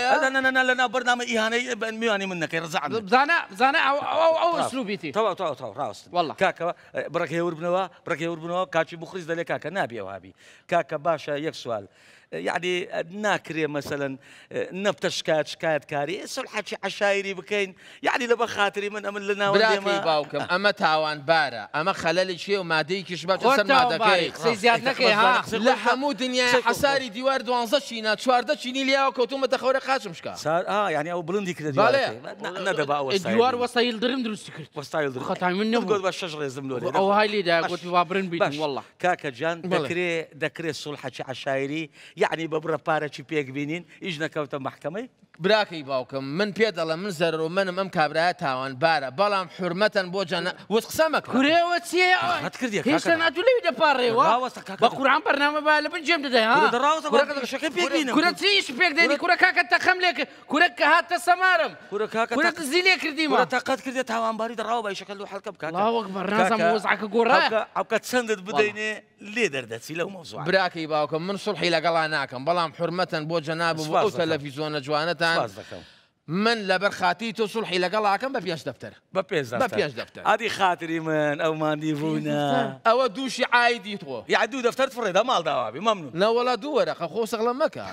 لا برنامج اهانه مياني منك يرزعنا زانا او اسلوبيتي تو راوس والله كاكا برك يوربنوا كاتشي مخرج ذلك كاكا نابي وهابي كاكا باشا يك سؤال يعني ناكري مثلا نبتشكات شكايات كاري صلحة عشايري بكين يعني لبا خاطري من امن لنا براكي باوكم اما تاوان بارا اما خلال شيء وما ديك شباب تسمع دكاي سي زياد لك ها لا حمود دنيا حساري ديوار دوانزا شينا تشواردا شيني ليا وكوتوما تخوري خاشم شكا يعني او بلندي كده ديوار ندبا او ديوار وسايل درم درس كرت وسايل درم خطا منه تقول بالشجره يزملوا او هاي لي دا قلت بابرن بيت والله كاكا جان دكري صلحة عشايري يعني ببرا بارتشي بيك بينين اجنا كوتا محكمه براكي باوكم من بيدل من زر ومن ام كابرات تاوان بارا بلام حرمه بوجنا وتقسمك كوريوتي هتكردي كيش انا تولي بدا باريوا بقول عن برنامج بالا بنجم ده ها كورا شكل بيك بينين كورا تيش بيك ديني كورا كاكا تخم لك كورا هات السمارم كورا كاكا كورا تزيلي كردي ما كورا تاقد كردي تاوان باري دراو باي شكل حلقه بكاكا الله اكبر نازم وزعك قرا او كتسندد بديني ليدر داتسي لو موضوع براكي باوكم من صلحي لقلاناكم بلام حرمه بوجناب او تلفزيون جوانتان من لبر خاتيتو صلحي لقلاكم ببياش دفتر ببياش دفتر هذه خاطري من او ما نيفونا او دوشي عايدي تو يعدو دفتر تفريده مال دوابي ممنوع لا ولا دورق اخو سغلا مكا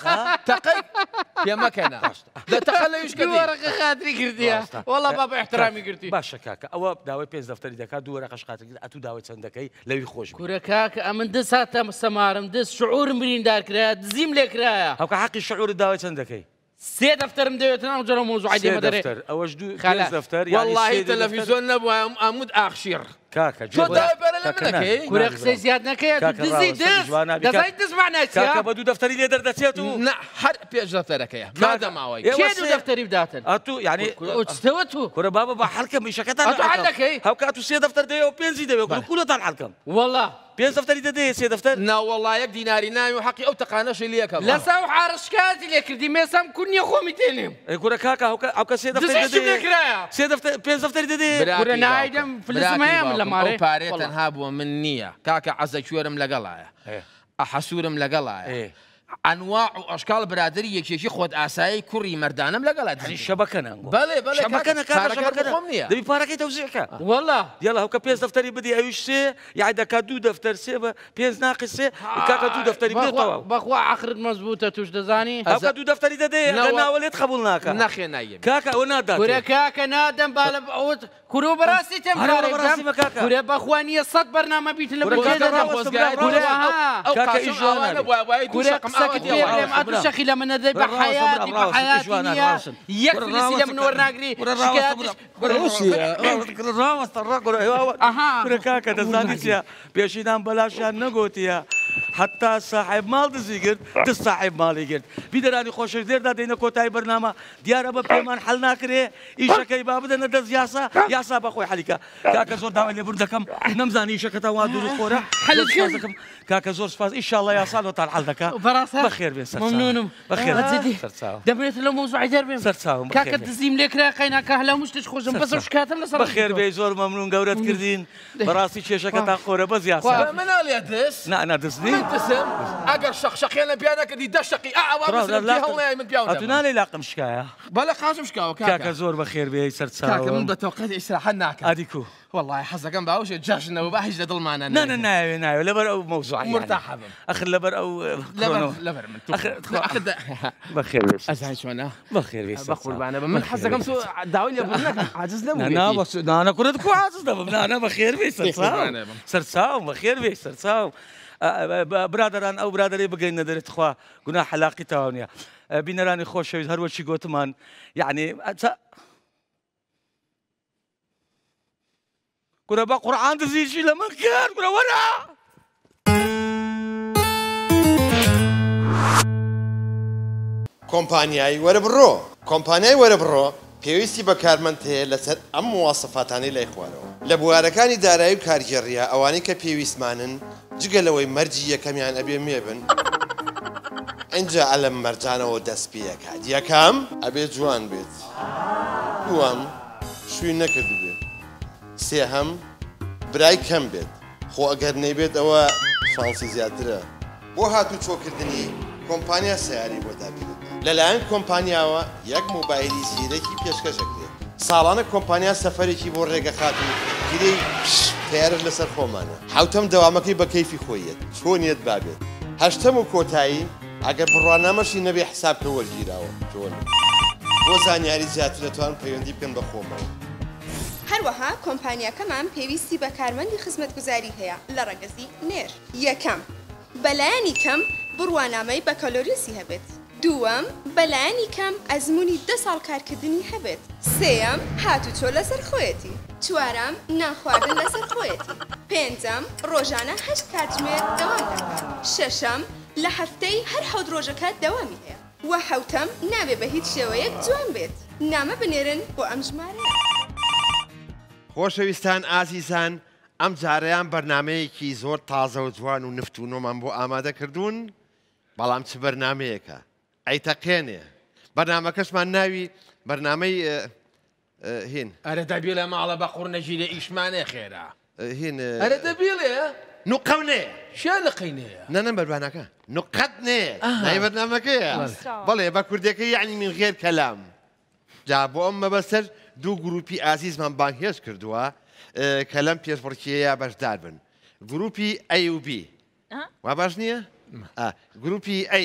تقي يا مكنه لا تخلى يشكدي دورق خاطري كرديها والله بابا احترامي كردي باشا كاكا او داوي بيز دفتر دكا دورق اش خاطري اتو داوي صندكي لو يخوش كورا كاكا من دسات مسمارم دس شعور مرين دار كرا زيم لك رايا هاكا حق الشعور داوي صندكي سي دفتر مديوتنا وجرى موضوع عادي مدري دفتر او جدو دفتر يعني والله تلفزيون نبغى امود اخشير كاكا شو داير منك كورا خسي زيادنا كي دزي دز تسمعنا كاكا بدو دفتري لي دردتيتو نا حر بيج دفترك يا ماذا معوي كيدو دفتري بداتن اتو يعني استوتو كورا بابا بحلقه مشكتا اتو عندك ايه هاكا اتو سي دفتر دي او بينزي دي كله تاع الحلقه والله بينز دفتري دي سي دفتر نا والله يك ديناري نايم حقي او تقانش لي كبا لا ساو حارشكاتي لك دي ميسام كوني خومي تاني كورا كاكا هاكا سي دفتر دي سي دفتر بينز دفتر دي كورا نايدم في الزمان ولا ماري باريتن هابوا من نيه كاكا عز شورم لقلايا احسورم لقلايا انواع واشكال برادريه شي خود اساي كوري مردانم لقلا يعني شبكنا بلى شبكنا دبي باركي توزيعك والله يلا هو كبيز دفتري بدي ايش سي يعني كادو دفتر سي بيز ناقص سي كاكا دو دفتري بدي طوا بخوا اخر مزبوطه توش دزاني هو كادو دفتري ددي انا وليت قبلناك نخي نايم كاكا ونادى كورا كاكا نادم بالا كورو براسي تم كورا بخواني صد برنامج بيت كاكا سكت بيرلم أتو شخيلة من ذي بحياتي بحياتي يكفي من ورناقري شكاتش روسيا راوس تراكور كورا كاكا تزانيتيا بيشيدان بلاشان نقوتيا حتى صاحب مال دزيقر دس صاحب مال يقر بيدراني خوش دير دا دينا كوتاي برنامج ديار ابا بيمان حل ناكري ايشكاي بابدنا دز ياسا بخوي حليكا كاكا زور داوي اللي بردكم نمزاني شكتا وادو الخوره حليكم كاكا زور سفاز ان شاء الله يا صالو تاع حلدك بخير بين سرساو ممنون بخير سرساو دبرت له موضوع يدربين سرساو كاكا تزيم لك راقينا كهلا مش تشخوزم بس شكات لنا صراحه بخير بي زور ممنون قورت كردين براسي شكتا خوره بس يا صاحبي من اللي دس انا دسني تسم اقر شقشقينا بيانا كدي دشقي اعوام الله من بيانا اتنالي لاقم شكايه بلا خاشم شكاو كاكا زور بخير بي سرساو كاكا من بتوقيت يسرح هناك اديكو والله حظك كان باوش جاشنا وباحج لدل معنا ناي لبر او موضوع مرتاح اخر لبر او لبر من اخر بخير بيس ازعج شوانا بخير بيس بقول معنا من حظك كم داوي لي بدنا عاجزنا انا بس انا كنت عاجزنا انا بخير بيس سرساو بخير بيس سرساو برادران او برادري بقينا درت خوا قلنا حلاقي تاونيا بينا راني خوش هر وشي قوتمان يعني كورا با قرآن دزيشي لمن كان كورا ورا کۆمپانیایی وەرە بڕۆ کۆمپانیای وەرە بڕۆ پێویستی بە کارمەند هەیە لەسەر ئەم مواسەفاتانەی لای خوارەوە لە بوارەکانی دارایی و کارگێڕیە ئەوانەی کە پێویستمانن جگە لەوەی مەرجی یەکەمیان ئەبێ مێبن ئەنجا ئەلەم مەرجانەوە دەست پێیەکات یەکەم ئەبێ جوان بێت دووەم شووی نەکرد بێت سێهەم برای کەم بێت خۆ ئەگەر نەیبێت ئەوە شانسی زیاترە بۆ هاتوو چۆکردنی کۆمپانیا سیاری بۆ دابێت لەلایەن کۆمپانیاوە یەک مۆبایلی زیرەکی پێشکەشەکرێت ساڵانە کۆمپانیا سەفەرێکی بۆ ڕێگەخات و گرەی تیارت لەسەر خۆمانە حوتەم دەوامەکەی بە کەیفی خۆیەت چۆنیت بابێت هەشتەم و کۆتایی ئەگەر بڕوانامەشی نەبێ حسابکە وەرگیراوە چۆن بۆ زانیاری زیاتر دەتوان پەیوەندی بکەن بە خۆمەوە هەروەها کۆمپانیاکەمان پێویستی بە کارمەندی خزمەتگوزاری هەیە لە ڕەگەزی نێر یەکەم بەلایەنی کەم بڕوانامەی بەکەلۆریسی هەبێت دووەم بەلایەنی کەم ئەزمموی 10 ساڵ کارکردنی هەبێت سێەم هاتوچۆ لەسەر خۆیەتی چوارەم ناخواردن لەسەر خۆیەتی پێنجەم ڕۆژانە 8 کاتژمێر دەوام دەکات شەشەم لە هەفتەی هەر 7 ڕۆژەکە دەوامی هەیە و حوتەم نابێ بە هیچ شێوەیەک جوان بێت نامە بنێرن بۆ ئەم ژمارەیە خۆشەویستان ئازیزان ئەم جارەیان بەرنمەیەکی زۆر تازە و جوان و نفتونۆمان بۆ ئامادە کردوون بەڵام چ بەرنمەیەکە ئەیتەقێنێ بەرنمەکەشمان ناوی بەرنمەی هین ئەرە دەبی لە ماڵە بە قوڕنەژی لە ئیشمانێ خێرا هین ئەرە دەبیڵێ نوقەونێ شێ لەقینەیە نەنە بەربانەکە نوقەت نێ نای بەرنمەکەیە بەڵێ بە کوردەکە یعنی من غێر کەلام جا بۆ ئەم مەبەسەر دوو گروپی ئازیزمان بانگهێز کردووە کە لەم پێشبڕکیەیە بەشدار بن گروپی ئەی و بی وا باش نییە؟ گروپی ئەی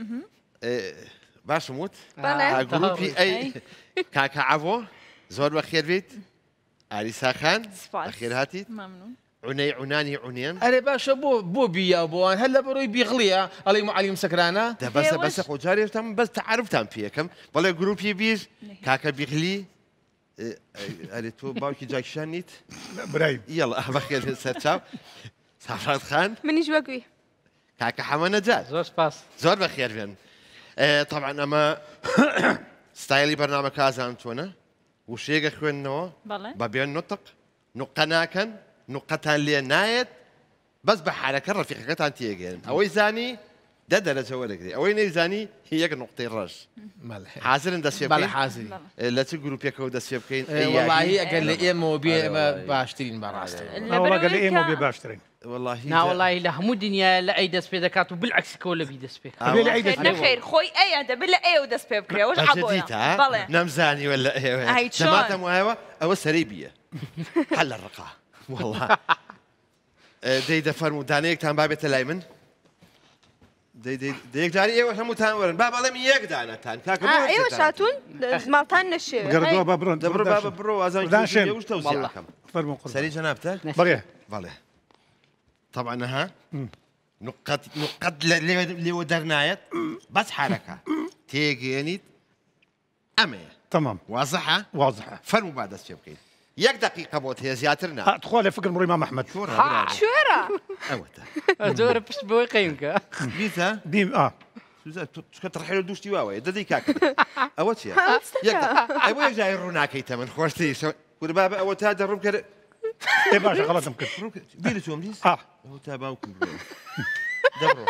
باشم وت گروپی ئەی کاکە عەڤۆ زۆر بەخێر بێت ئالیساخان بەخێر هاتیت عونەی عونانی عونێن ئەرێ باشە بۆ بیا بۆوان هەر لە بەڕۆی بیغڵیە ئەڵی معلیم سەکرانە دەبەسە بەسە خۆجارێشتم بەس تعرفتان پێەکەم بەڵێ گروپی بیش کاکە بیغلی ئەرێ تۆ باوکی جاکیشان نیت برای یەڵە بەخێر سەرچاو سافرات خان منیش وەگوی کاکە حەمە نەجات زۆر سپاس زۆر بەخێر بێن طبعا ئەمە ستایلی بەرنامە کازان چۆنە وشەیەکە خوێندنەوە بە بێن نوتق نوقە ناکەن نوقەتان لێ نایەت بەس بە حالەکە ڕەفیقەکەتان تێگەێن ئەوەی زانی دە دەرەجەوە دەگرێت ئەوەی نەیزانی یەک نقطەی ڕەش حازرن دەست پێ بکەین حازری لە چ گروپێکەوە دەست پێ بکەین وڵاهی ئەگەر لە ئێمەوە بێ ئەمە باشترین بەڕاستە ئەوڵەگە لە ئێمە بێ باشترین ناوەڵی لە هەموو دنیا لە ئەی دەست پێ دەکات و بالعکسکەوە لە بی دەست پێ نەخێر خۆی ئەیە دەبێت لە ئێوە دەست پێ بکرێەوەش بەڵێ نەمزانیوە لە ئێوە دەماتەم وایەوە ئەوە سەرەی بیە هەل لە ڕقا وڵڵا دەی دەفەرمودانەیەکتان بابێتە لای من دەیەکجاری ئێوە هەمووتان وەرن با بەڵێم یەک دانەتان کاکە ئێوە شاتون ماڵتان نەشێوە گەردووە بە بڕۆن دەبڕ با بڕۆ ئازان وشتە وزیەکەم سەری جەنابتە بەڵێ بەڵێ طبعا ها نقد لێوە دەرنایەت بەس حالەکە تێگەێنیت ئەمەیە تمام واضحە واضحە فەرموو با دەست پێ بکەیت یەک دقیقە بۆ هەیە زیاتر نا تخوا لە فکر مڕی مام ئەحمەد شوێرە ئەوەتە زۆرە پشت بۆی قەیمکە بیتە بیم چکە تڕحێ دوشتی واوەیە دەدەی کاکە ئەوە چیە ئەوە یەکجای ڕووناکەی تەمەن خۆشتی کوربا بە ئەوە تا دەڕوم کرد ئێ باشە غەڵەتم کرد بیری چۆم دیست ئەوە تا باوکم دەبڕۆ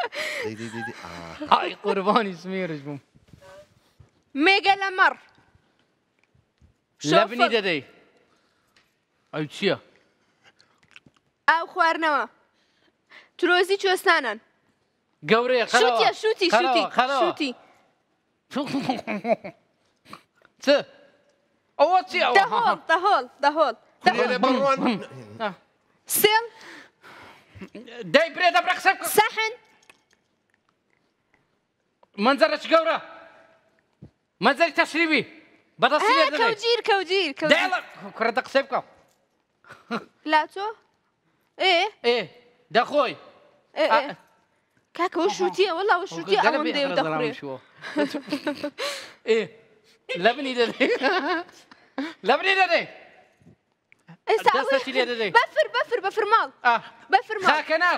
ئای قوربانی سمێرش بووم مێگە لە مەڕ لە بنی دەدەی ئەو چییە؟ ئاو خواردنەوە ترۆزی کوێستانان گەورەیە شوتیە شوتی شوتی شوتی چ؟ ئەوە چی ئەوە؟ دەهۆڵ دەهۆڵ دەهۆڵ سێڵ دەی برێ دەبرە قسە بکە سەحن منزەرەش گەورە منزەری تەشریبی بەدەستی لێ دەدەی کەوجیر کەوجیر دێڵە کوڕەتە قسە بکە لاتۆ ئێ دەخۆی کاکە ئەو شوتیە وەڵا شوتی ئەوەندەی و دەخورێ ئێ لە بنی دەدەی لە بنی دەدەی دەستەی لێ دەدەی بەفر ماڵ بەفر ماڵ خاکە ناف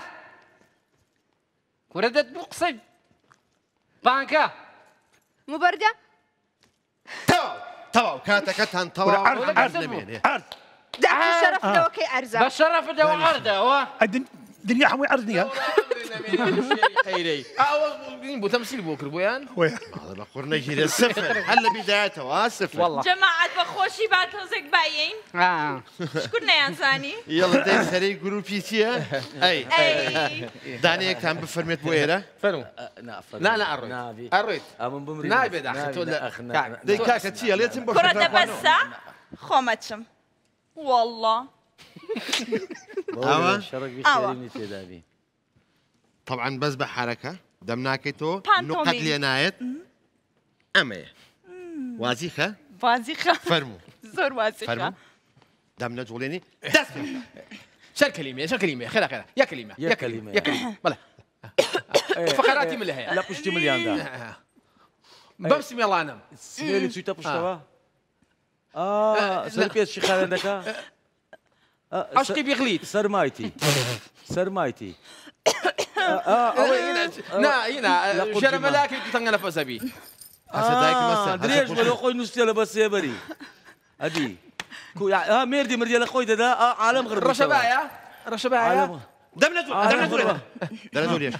وەرە دەت بوو قسەی بانکە مبەردە تەواو کاتەکەتان تەواو دەمێنێ داخل شەرەفەوەکەی ئەرزە بە شەرەفەدەوە عەردەوە دنیا هەمووی عەرز نییە بۆ تەمسیل بۆ کردبوویان بە قوڕ نەگیرێ سفر هەر لە بیدایەتەوە سفر جەماعەت بە خۆشی با تۆزێک باین شکر نەیانزانی یەڵە دەی سەرەی گروپی چییە؟ ئەی دانەیەکتان بفەرمێت بۆ ئێرە؟ فەرموو ئەڕۆیت نابێت دەی کاکە چییە لێتم بۆ کوڕە دەبەستە خۆمەچم والله طبعا بەس بە حرەکە دەم ناکەیتەوە نوقەت لێ نایەت ئەمەیە وازیخە؟ وازیخە فەرموو زۆر وازیخە دەم نەجوڵێنی دەست شەر کەلیمە خێرا یەک کەلیمە بەڵێ فقراتی من لە هەیە لە پشتی ملیاندا بەم سمێڵانم سمێری چوویتە پشتەوە سەر پێچی خاوێندەکە عشقی بغلیت سەرمایتی ژەرە مەلاکی تەنگە نەفەسەبی درێژ بەلۆ خۆی نووسێ لە بە سێبەری ئەدی مێردی مردیە لە خۆی دەدا عالەم غڕ ڕەشەبایە دەم نەزوورێش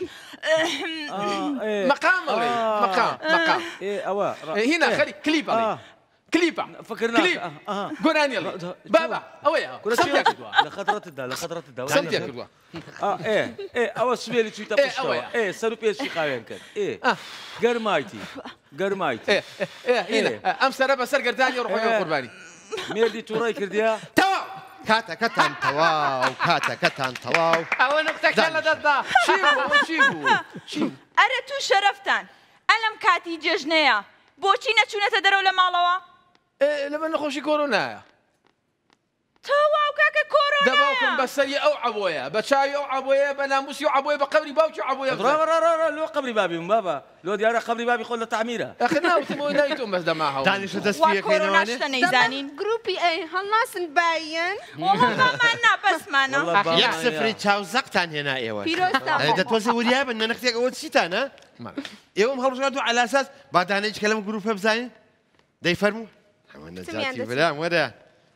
مەقام ئەوە هینا خەری کلیپە فکر ناکە گۆرانیڵ بابا ئەوەیە لە خەترەتدا سەمتیا کردووە ئەوە سوێری چوویتە پشتەوە سەر و پێچی خاوێن کرد گەرمایتی ئەم سەرە بەسەر گەردانی ڕۆحی قوربانی مێردی تووڕای کردیا تەواو کاتەکەتان تەواو ئەوە نقطەکە لە دەستدا چی بوو ئەرە تو شەرەفتان ئەلەم کاتی جێژنەیە بۆچی نەچوونەتە دەرەوە لە ماڵەوە لەبەر نەخۆشی کۆرۆنایە تەواو کاکە کۆرۆنا دەباوکم بەسەری ئەو عەبۆیە بە چاوی ئەو عەبۆیە بە ناموسی عەبۆیە بە قەبری باوکی عەبۆیە لۆ قەبری بابی من بابا لۆ دیارە قەبری بابی خۆ لە تەعمیرە ئەخ ناوتمەوەی نایتۆم بەس دەماهەوە دانیشە دەست وا پێەکەینەوانێ کۆرۆناشتە نەیزانین گروپی ئەی هەڵناسن باین وڵڵەمان ناپەسمانە یەک سفری چاوزەقتان هێنا ئێوە دەتوەزە وریابن نەنەختێک ئەوە چیتانە ئێوەم هەڵبژاردو على ئاساس با دانەیەک کە لەم گروپە بزانین دەی فەرموو حەمە نەجاتی برام وەرە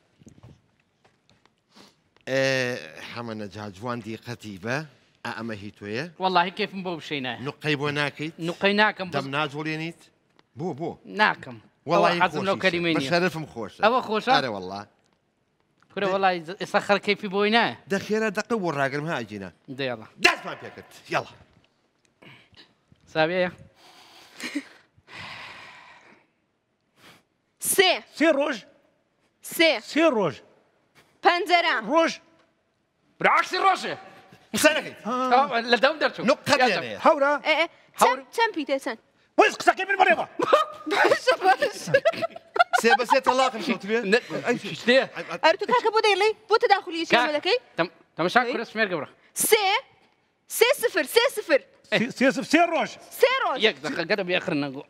حەمە نەجات جوان دیقەتی بە ئەمە هی تۆیە واللهی کێفم بۆ بشەینایە نوقەی بۆ ناکەیت نوقەی ناکەم دەم ناجوڵێنیت بۆ ناکەم وەڵی حەزم لەو کەلیمەی نییە شەرفم خۆشە ئەوە خۆشە ئەرە وەڵڵا کورە وەڵی ئێستا خەڵک کەیفی بۆی نایە دەخێرە دەقە بۆ ڕاگرم ها ئەجینە دەیڵە دەستمان پێ کرد یەڵە ساوەیە سێ ڕۆژ سێ ڕۆژ پەنجەرە ڕۆژ برعکسی ڕۆژێ قسەنەکەیت لە دەم دەرچوو نوقەت لێنەیە هەورە چەند پیتە چەند وەز قسەکەی من بەڕێوە سێ بە سێ تەلاقم کەوتبێ ئەر تو کاکە بۆ دەیڵێ بۆ تەداخلی چێمە دەکەی تەماشا کورە سمێر گەورە سێ سفر سێ ڕۆژ یەک دقەکە بێخرن نەگۆ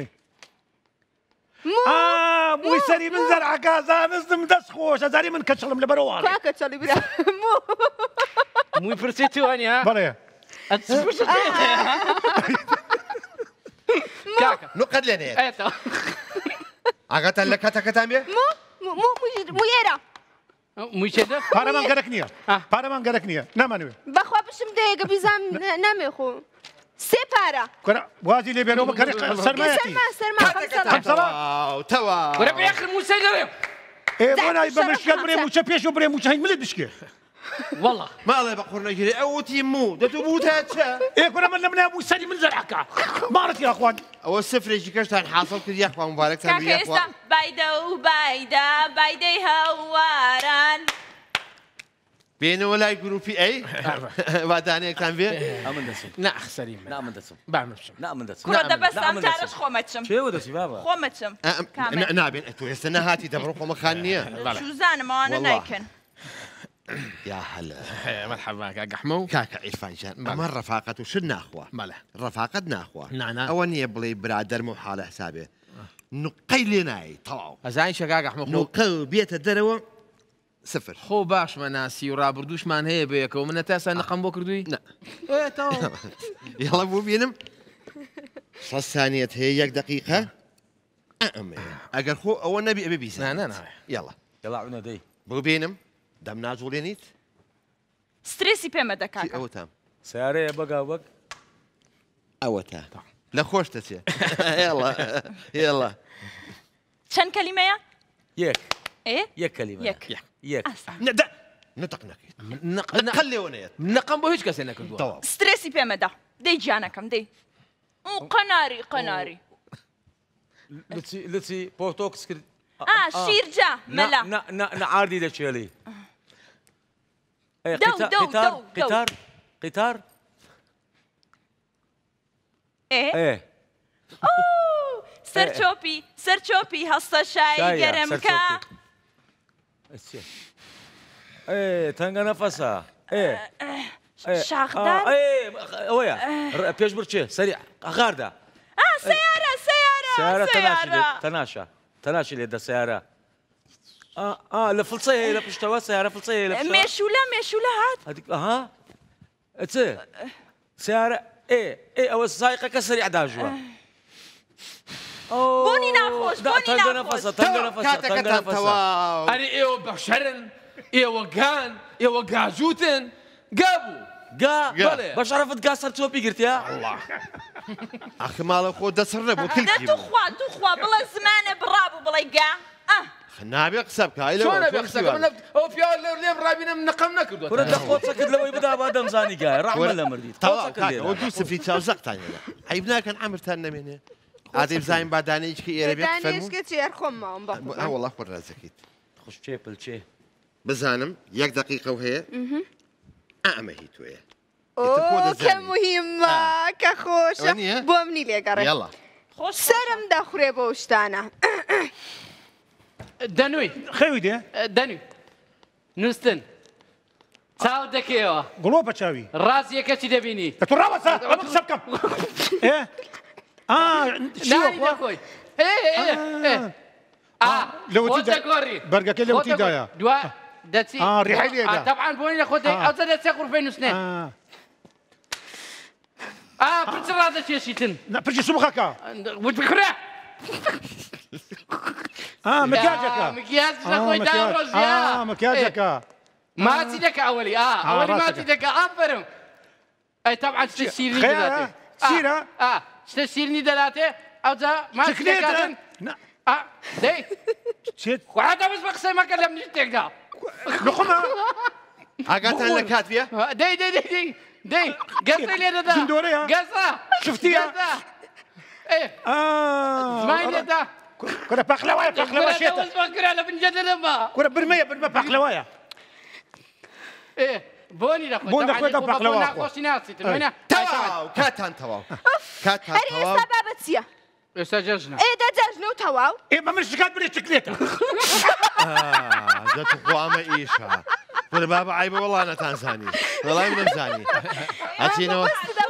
مووی سەری من زەرعەکە زانستم دەست خۆش ئەزاری من کەچەڵم لەبەرەوە کاکە چەڵی برا مووی پرسی توانی ها بەڵێ کاکە نوقەت لێنەیە ئێتەوە ئاگاتان لە کاتەکەتان بێ مویێرە مووی چێدە پارەمان گەرەک نییە نامانوێ بەخوا بشم دەیەگە بیزام نامێ خۆ سێ پارە وازی لێ بێنەوە بەکەری سەرمایەتی تەواو کورە بێخر مووسەی دەڕێ بۆ نای بە مشکل برێ موچە پێش و برێ موچە هەین ملت بشکێ والله ماڵێ بە قوڕ نەگیری ئەوتی مو دەتو بوتە چە کورە من لە منە مووی سەری من زەرعەکە ماڕەتی یاخوان ئەوە سفرێکی کەشتان حاصل کرد یاخوا مبارەکتان کاکە ئێستا بایدە و بایدەی هەواران بێنەوە لای گروپی ئەی وادانەیەکتان بێ ناخسەری نامن دەچم بامن کوڕە دەبەستە ئەم جارەش خۆمەچم پێوە دەچی بابا خۆمەچم نابێن تۆ ئێستا نەهاتی دەبڕۆ خۆمەخان نییە شوزانم ئەوانە نایکەن یا هەلا مرحبا کاکە حمە و کاکە عیرفانجان ئەمە ڕەفاقەت و شت ناخوا بەڵێ ڕەفاقەت ناخوا نانا ئەوە نییە بڵێ برادەرم و حاڵە حسابێ نوقەی لێ نایی تەواو ئەزای شە کاکە حمە نوقە بێتە دەرەوە صفر خۆ باشمە ناسی و ڕابردووشمان هەیە بەیەکەوە منە تاسا نەقەم بۆ کردووی یاڵە بوو بینم 100 ثانیەت هەیە 1 دقیقە ئەگەر خۆ ئەوە نەبی ئەبێ بیست یاڵە یاڵا دەی بۆ بینم دەم ناجوڵێنیت سترێسی پێمە دەکات ئەوە تام سیارەیە بەگا وەک ئەوە تا لە خۆشتە چێ هێڵە چەند کەلیمەیە؟ یەک کەلیمە یەک نتەق نەکەیت نەقل لێوەنێت نەقەم بۆ هیچ کەسێ نەکردووە سترێسی پێمەدا دەی گیانەکەم دەی قەناری لچی پۆتۆکس کرد شیرجە مەلا نەعاردی دەچێلی قیتار سەرچۆپی هەستە شای گەرمکە تەنگە نەفەسە شاخدار ئەوەیە پێش بچێ سەری ئەغاردا سیارە تەناشی لێدە سیارە لە فڵچەی هەیە لە پشتەوە سیارە فڵچەی هەیە لە مێشولە هات چ سیارە ئەوە سایقەکە سەری عداژووە بۆنی ناخۆش تەنگە نەفەسە ئەری ئێوە بەشەرن ئێوە گان ئێوە گاژووتن گابوو بە شەرەفت گا سەرچۆپی گرتیا ئەخ ماڵە خۆ دەسڕ نەبوو کلکی توخوا بڵێ زمانە بڕابوو بڵێ گا نابێ قسە بکە ئەو پیا لێم ڕابینم نەقەم نەکردووە کورە لە خۆچەکرد لەوەی بدا با دەمزانی گایە ڕەحمە لە مردی تەواو دوو سفری چاوزەقتانێنە عیب ناکەن ئەمرتان نەمێنێ ئادەی بزانین بادانەیەکی ئێرە بێت وەڵا خۆ ڕازەکەیت خوش چێ پلچێ بزانم 1 دقیقە و هەیە ئەمە هی توێە کە مهمە کە خۆشە بۆ منی لێگەڕێ سەرم دەخورێ بۆ شتانە دەنووی خەوی دێ دەنووی نووسن چاو دەکەیەوە گڵۆ بە چاوی ڕاست یەکەچی دەبینی کە تو ڕاوەسە ئەمە قسە بکەم ناخۆی لەوتی بەرگەکە لەوتیدایە دوای دەچی ڕیحەی لێدا طبعا بۆنی لە خۆت ئەوچە دەچێ قورفەی نووسنێ پرچ ڕادەچێشیتن پرچی سوبخەکە وت بکڕێ مکیاجەکە مکیاجەکە ماچی دەکە ئەوەلی ماچی دەکە ئافرم ئەی طبعا شتە شیرنی دەلاتێ شیرە شتە شیرنی دەلاتێ ئەوجا ماچی دەکاتن دەی خواتە بەس بە قسەی مەکە لەم تێکدا لقمە ئاگاتان لە کات بێ دەی گەسە لێ دەدا گەسە شفتیە زمانی لێدا کورە پەقلەوایە پەقلەوە شێتە لە بنجە دەدەما کورە برمەیە برمە پەقلەوایە بۆنی لە بۆن دەخوێتە پەقلەوە ناخۆشی ناچیتن تەواو کاتان تەواو کاتان هەر تەواو ئێستا بابەت چییە؟ ئێستا جەژنە ئێدە جەژنە و تەواو ئێمە من شکات برێ چکلێتە دەتو خۆ ئەمە ئیشە کورە بابە عیبە وەڵا نەتانزانی وەڵای نەمزانی ئەچینەوە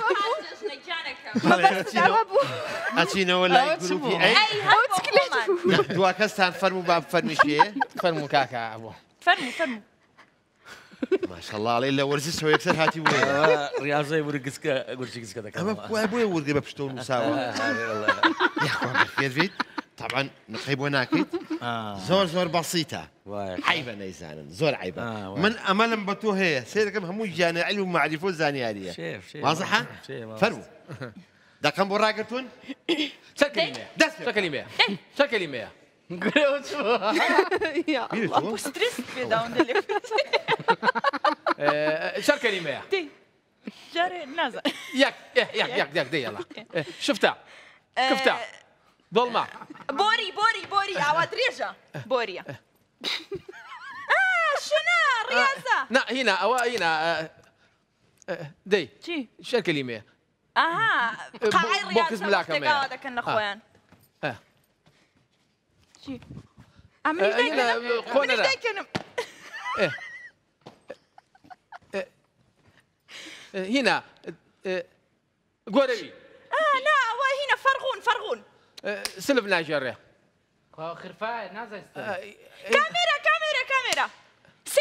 ئەچینەوە لای گروپی دوا کەستان فەرموو با فەرمیشێ فەرموو کاکە بۆ فەرموو ماشەڵڵاڵێ لە وەرزشەوە یەکسەر هاتی وێ ڕاضای ورگسکە گورچیگسکە دەکەم ئەمە وای بۆیە ورگە بە پشتۆ نووساوە فێربیت طبعا نقەی بۆ ناکەیت زۆر بەسیتە عیبە نەیزانن زۆر عیبە من ئەمەلم بە تۆ هەیە سێ دەکەم هەموو ژیانە عیلم و معریفە و زانیاریە وازەحە فەرموو دەکەم بۆ ڕاگرتوون چ کەلیمەیە سترس پێداون دەلێ چ کەلیمەیە جارێ نازە یەک دەی یاڵا شفتە کفتە دڵما بۆری ئاوا درێژە بۆریە شنە ڕاستە هینا ئەوە هینا دەی چی شەر کەلیمەیە بۆ کەس ملاکەمەوە دەکەن لە خۆیان چی خۆنەکەنم هینا گۆرەوی ئەوە هینە فەرغون سلف ناژێڕێ خرفای نازانست کامێرە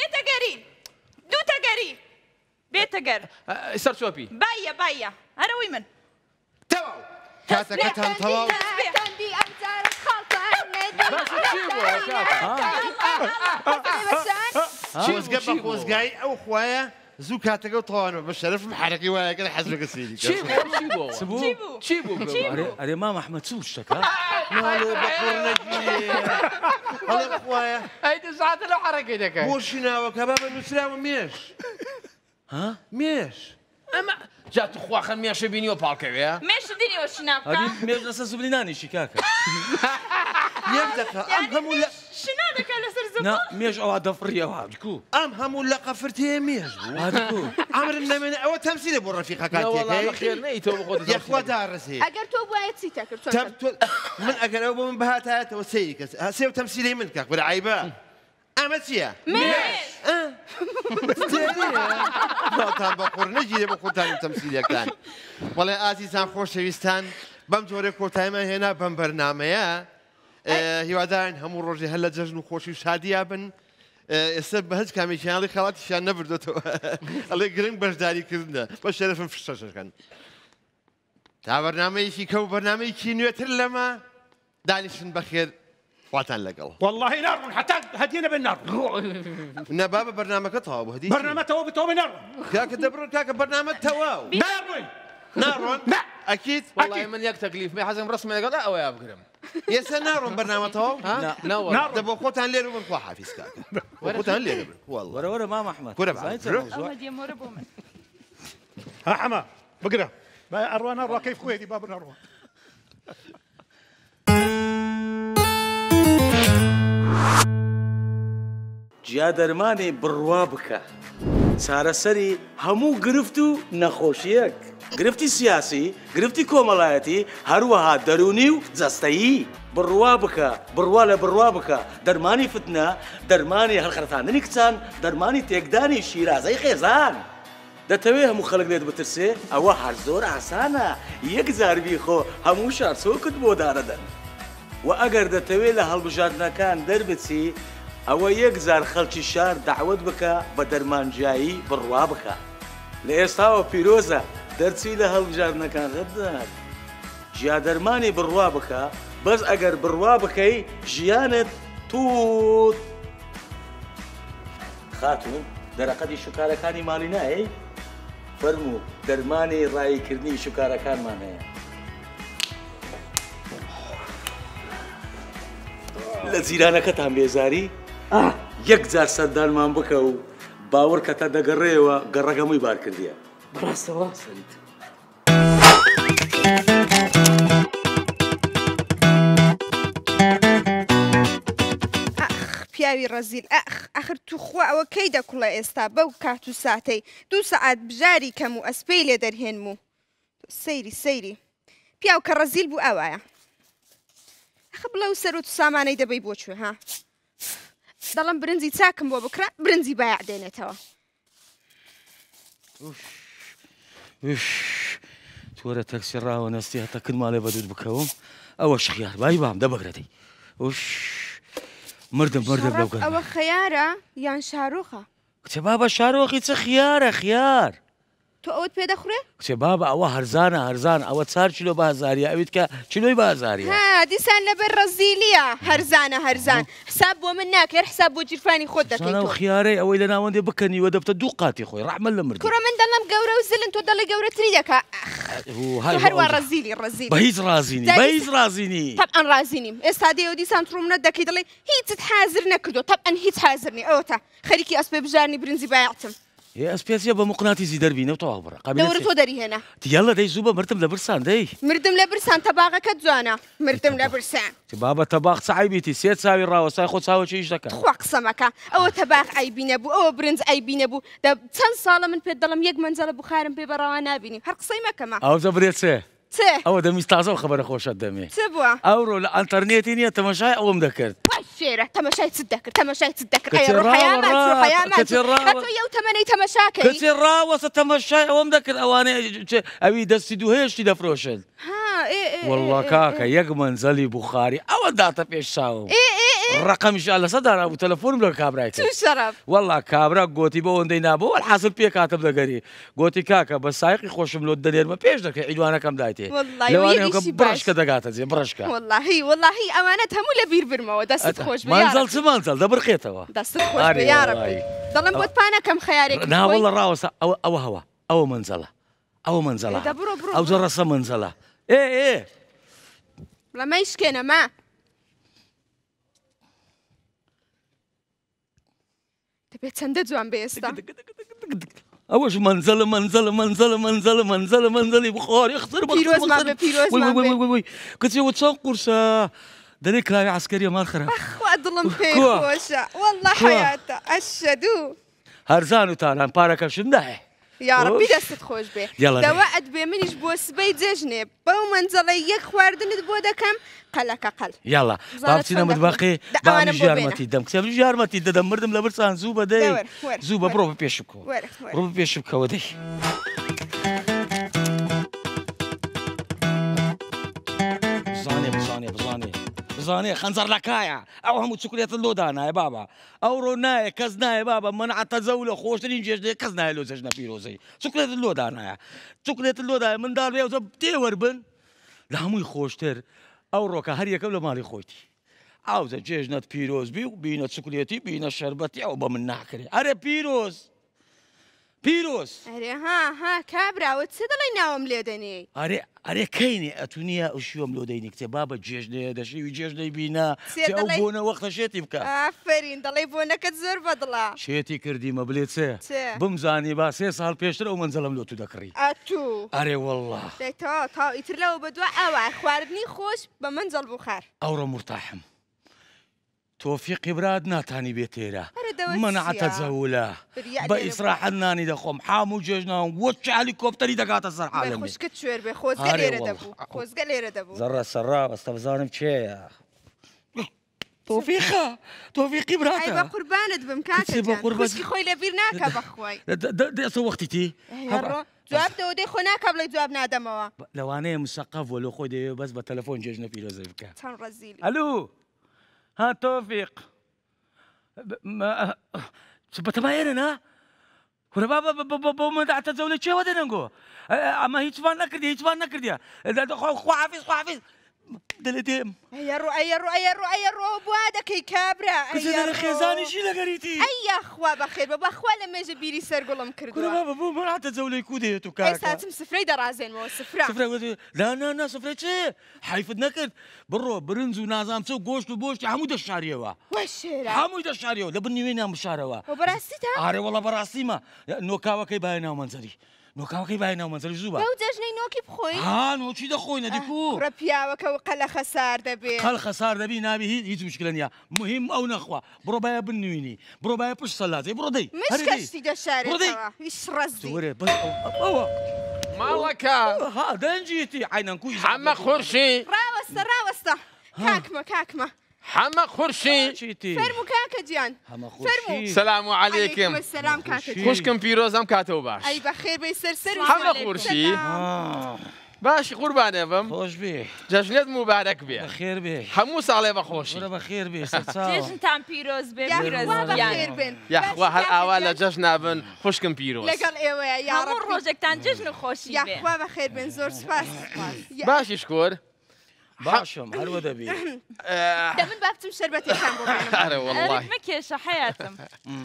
بێتەگەر سەر چۆپی باە هەرەوەی من تەواو کاتەکەتان تەواو خۆزگە بە خۆزگای ئەو خوایە زوو کاتەکە و تەواوانەوە بە شەرەفم حرەقی وایەکە حەزەکە سێری چی بوو ئەرێ مام ئەحمەد چ شتەکە ناڵێ بە قوڕ نەگیرێ هەڵێ خوایە ئەی دەساتە لەو حرەکەی دەکەی بۆشی ناوەکە بە نووسراوە مێش مێش ئەمە جا تو خواخەن مێشە بینیوە پاڵکەوێ مێش دینیوە شنا هەری مێژ لەسەر زبلینانیشی کاکە یەک دەقە ئەم هەموو لە شنا دەکە لەسەر زەوە نا مێژ ئەوە دەفڕیەوە بکو ئەم هەموو لە قەفرتەیە مێش بوو ئەمرن نەمێنێ ئەوە تەمسیلە بۆ ڕەفیقەکان خێر نەیتەوە بخۆ یەخوا داڕزێ ئەگەر تۆ بواە چی تەکرد من ئەگەر ئەو بۆ من بەهاتایەتەوە سەیری کەس سێ و تەمسیلەی من کاک بەرە عیبە ئەمە چییە؟ باڵتان بە قوڕ نەگیرێ بە خۆتان و تەمسیلەکان وەڵێ ئازیزان خۆشەویستان بەم جۆرە کۆتاییمان هێنا بەم بەرنامەیە هیوادارن هەموو ڕۆژێ هەر لە جەژن و خۆشی و شادیا بن ئێستا بە هەچ کامێکیانڵی خەڵاتیشیان نەبردێتەوە ئەڵێ گرنگ بەشداریکردنە بە شەرەفم فشتەشەکەن تا بەرنامەیەکی کە و بەرنامەیەکی نوێتر لەمە دانیشن بەخێر خواتان لەگەڵ والله نارون حتى هدينا بالنار نەبا بە بەرنامەکە تەواو هەدی برنامج تو بتو بالنار کاکە دەبڕن کاکە بەرنامە تەواو ناروي ناڕۆن ئەکید وڵی من یەک تەکلیف مێ حەزم ڕستمە لەگەڵ ئەوەیە بگرم ئێستا ناڕۆن بەرنامە تەواو نار دە بۆ خۆتان لێرە بن خوا حافیز کاکە بۆ خۆتان لێرە بن والله وەرەوەرە مام ئەحمەد وەرە ئەوە دێمۆرە بۆ من ها حما بقرا اروان اروى كيف خويدي باب اروى جیا دەرمانی بڕوا بکە چارەسەری هەموو گرفت و نەخۆشیەک گرفتی سیاسی گرفتی کۆمەڵایەتی هەروەها دەرونی و جەستەیی بڕوا بکە بڕوا لە بڕوا بکە دەرمانی فتنە دەرمانی هەڵخەرتاندنی کچان دەرمانی تێکدانی شیرازەی خێزان دەتەوێت هەموو خەڵک لێت بترسێ ئەوە هەر زۆر ئاسانە یەک زاربی خۆ هەموو شارچۆکت بۆ دارەدەن و ئەگەر دەتەوێت لە هەڵبژاردنەکان دەربچی ئەوە یەک زار خەڵکی شار داوت بکە بە دەرمانجایی بڕوا بکە لە ئێستاوە پیرۆزە دەرچی لە هەڵبژاردنەکان ڕەدات ژیا دەرمانی بڕوا بکە بەس ئەگەر بڕوا بکەی ژیانت تووت خاتون دەرەقەتی شوکارەکانی ماڵی نایە فەرموو دەرمانی ڕایکردنی شوکارەکانمان هەیە لە جیرانەکەتان بێزاری یەک جار سەردانمان بکە و باوەڕ کە تا دەگەڕێەوە گەڕەگەمووی بار کردیە بڕاستەوە سەریت پیاوی ڕەزیل ئەخر توخوا ئەوە کەی دەکوڵە ئێستا بەو کات و ساتەی 2 سەعات بژاری کەم و ئەسپەی لێ دەرهێنم و سەیری پیاو کە ڕەزیل بوو ئەوایە ئەخە بڵەو سەر و تو سامانەی دەبەی بۆچوە ها دەڵم برنجی چاکم بۆ بکرا برنجی بایع دێنێتەوە تۆرە تەکسی ڕاوە نەستی هەتا کرد ماڵێ بەدوود بکەوم ئەوە شخیار بای بام دەبگرێتی مردم لەو گەرمە ئەوە خەیارە یان شارۆخە کچێ بابە شارۆخی چ خیارە خیار تۆ ئەوت پێ دەخورێ کچێ بابە ئەوە هەرزانە ئەوە 4 کیلۆ بازاریە ئەویت کە کیلۆی بازاریە ها دیسان لەبەر ڕەزیلیە هەرزان حساب بۆ من ناکەر حساب بۆ جیرفانی خۆت دەکەیت و خیارەی ئەوەی لە ناوەندێ بکەنیوە دەبتە 2 قاتی خۆی ڕەحمەت لە مردی کوڕە من دەڵم گەورە و زلن تۆ دەڵی گەورەتری دەکا هەروە ڕەزیلی بە هیچ ڕازینی طبعاً ڕازی نیم ئێستا دێوە دیسان تڕومنەت دەکەی دەڵێ هیچت حازر نەکردو طبعاً هیچ حازرنی ئەوە تا خەریکی ئەسپێ بژارنی برنجی بایعتم ئەسپێسیە بە مقناتیزی دەربینە و تەواو بڕە دەورە تۆ دەریهێنا دیاڵە دەی زوو بە مردم لە برسان دەی مردم لە برسان تەباغەکەت جوانە مردم لە برسان بابە تەباغ چایبیتی سێ چاوی ڕاوەسای خۆ چاوە چیش دەکەن خوا قسەمەکە ئەوە تەباغ ئایبی نەبوو ئەوە برنج ئایبی نەبوو چەند ساڵە من پێت دەڵم یەک مەنجەڵە بخارم پێ بەڕاوا نابینی هەر قسەی مەکەمە ئەوزە برێت چێ ئەوە دەمیست تازە خبرە خۆشت دەمێ چ بووە ئەوڕۆ لە ئەنتەرنێتی نییە تەمەشای ئەوم دەکرد شێرە تەمەشای چ دەکرد یو تەمەنەی تەمەشاکەی کەچێ ڕاوەسە تەمەشای ئەوەم دەکرد ئەوانەیە ئەوی دەستی دووهێشتی دەفرۆشن وەڵڵا کاکە یەک مەنزەلی بوخاری ئەوە داتە پێش چاوم ڕقم لە سەدانا بوو تەلەفۆنم لە کابرای کرد شەرەف وەڵا کابرا گۆتی بە ئەوەندەی نابوو الحاصل پێ کاتم دەگەری گۆتی کاکە بە سایقی خۆشم لۆ دەنێرمە پێش دەکەی عیدوانەکەم دایتێ لەوانەیە بڕشکە دەگاتە جێ بڕشکە واللهی ئەوانەت هەموو لە بیر برمەوە دەست خۆش مانزەڵ چ مانزەڵ دەبڕقێتەوە دەست خۆش یارەبی دەڵم بۆت پانەکەم خەیارێکی ناوەڵە ڕاوەسە ئەوە هەوە ئەوە منزەڵە ئەوە منزەڵە ئەو جەڕەسە منزەڵە ئێ لەمە شکێنەما دەبێت چەندە جوان بێ ئێستا ئەوەش منزەڵە منزەڵە منزەڵە منزەڵە منزەڵە منزەڵی بخۆری خسر کچێوە چەند قورسە دەرێ کراوی عسکەریە مال خراپ خوا دڵم پێ خۆشە والله حیاتە ئەشەدوو هەرزان و تانان پارەکەشم داهێ یاڕەبی دەستت خۆش بێ دەوا ئەت بێ منیش بۆ سبەی جێژنێ بەو منزەڵی یەک خواردنت بۆ دەکەم قەلەکە قەل یاڵا بابچینە متباقی باوانش یارمەتی دەم کتێبش یارمەتی دەدەم مردم لە برسان زوو بەدەی زوو بە بڕۆ بە پێشم بکەوە ڕۆ بە پێشم بکەوە دەی بزانێ خەنجەر لەکایە ئەو هەموو چکولێتت لۆ دانایە بابا ئەو ڕۆ نایە کەس نایە بابا منعەتە زەو لە خۆشترین جێژنەیە کەس نایە لۆ جەژنە پیرۆزەی چکولێتت لۆ دانایە چکولێتت لۆ دایە منداڵ بێ ئەوزە تێوەربن لە هەمووی خۆشتر ئەو ڕۆکە هەر یەکەم لە ماڵی خۆیتی ئاوزە جێژنەت پیرۆز بی و بینە چکولێتی بینە شەربەتی ئەو بە من ناکرێ ئەرێ پیرۆز ئەرێ ها کابراوە چ دەڵی ناوم لێ دەنێ ئەرێ کەینێ ئەتونیە ئەوشیۆم لۆ دەینی کتێ بابە جێژنەیە دەشەوی جێژنەی بینە ئەو بۆنە وەختە شێتی بکە ئافرین دەڵێ بۆنەکەت زۆر بەدڵە شێتی کردیمە بڵێ چێ بمزانی با 3 ساڵ پێشتر ئەو منزەڵم لۆ تو دەکڕی ئەرێ وەڵڵا تا ئیتر لەوە بەدووە ئەوە خواردنی خۆش بە منزەڵ بخار ئەوڕۆ مرتاحم تۆفیقی براد ناتانی بێت تێرە منعەتە جەولە بە ئیسراحەت نانی دەخۆم حاموو جێژناوم وەک هەلیکۆپتەری دەگاتە سەر حالم خوشکت کوێر بێ خۆزگە لێرە دەبوو زەڕە سەرا بەستە بزانم چێیە تۆفیقی براتە بە قوربانت بم کاکەجان خۆی لە بیر ناکە بەخوای دەسە وەختی تی جواب دەوە دەی خۆ ناکە بڵێ جواب نادەمەوە لەوانەیە مسەقەف وە لە خۆی دەوێ بەس بە تەلەفۆن جێژنە پیرۆزەی بکە چەند ڕەزیلی ئەلو ها تۆفیق بەتەمایێنە نا هورە بۆ منداعتە جەولە چێوە دەنەنگۆ ئەمە هیچمان نەکردیە خواحافیز دەلێ دێم ئەیە ڕۆ بوا دەکەی کابرا خێزانیشی لەگەریتی ئەیە خوا بەخێر بەخوا لە مێژە بیری سەرگوڵم کردووە بۆ منعەتە جەولەی کو دێت و کاکە ئێستاچم سفرەی دەڕازێنەوە نا سفرەی چێ حیفت نەکرد بڕۆ برنج و نازام چ و گۆشت و بۆشتی هەموو دەشاریەوە هەمووی دەشاریەوە لە بنیوێ نامشارەوە بەڕاستیدا ئارێ وەڵە بەڕاستیمە نۆکاوەکەی باە ناو منزەری نۆکاوەکەی باە ناو منزەری زوو بە ئەو جەژنەی نۆکی بخۆی نۆچی دەخۆی نەدیکو ڕە پیاوەکە و قەلە خەسار دەبێ قەل خەسار دەبی نابی هیچ مشکلە نیە مهم ئەو نەخوا بڕۆ باە بنوێنی بڕۆ باە پشت سەلاتێ بڕۆ دەی مشکەشتی دەشارێتەوە هیچ ڕەزی ئەوە ماڵەکە دەنجیتی عینەنکوی حەمە خورشی ڕاوەستە کاکمە حەمە خورشی فەرمو کاکە گیان سەلام عەلەیکم سەلام کاکە خوشکم پیرۆزم کاتەوە باش ئەی بەخێر بێی سەرسەر حەمە خورشی باشی قوربانێ بم خۆش بێ جەژنێت موبارەک بێ خێر بێ هەموو ساڵێ بەخۆشی بەخێر بێ جێژنتان پیرۆز بێ یاخوا هەر ئاوا لە جەژن نابن خوشکم پیرۆز لەگەڵ ئێوەیە هەموو ڕۆژێکتان جژن و خۆشی بێ یاخوا بەخێر بێن زۆر سپاس باشی شکۆر باشم هەروە دەبێ دەمن با بچم شەربەتێکان بۆ بێنم مەکێشە حەیاتم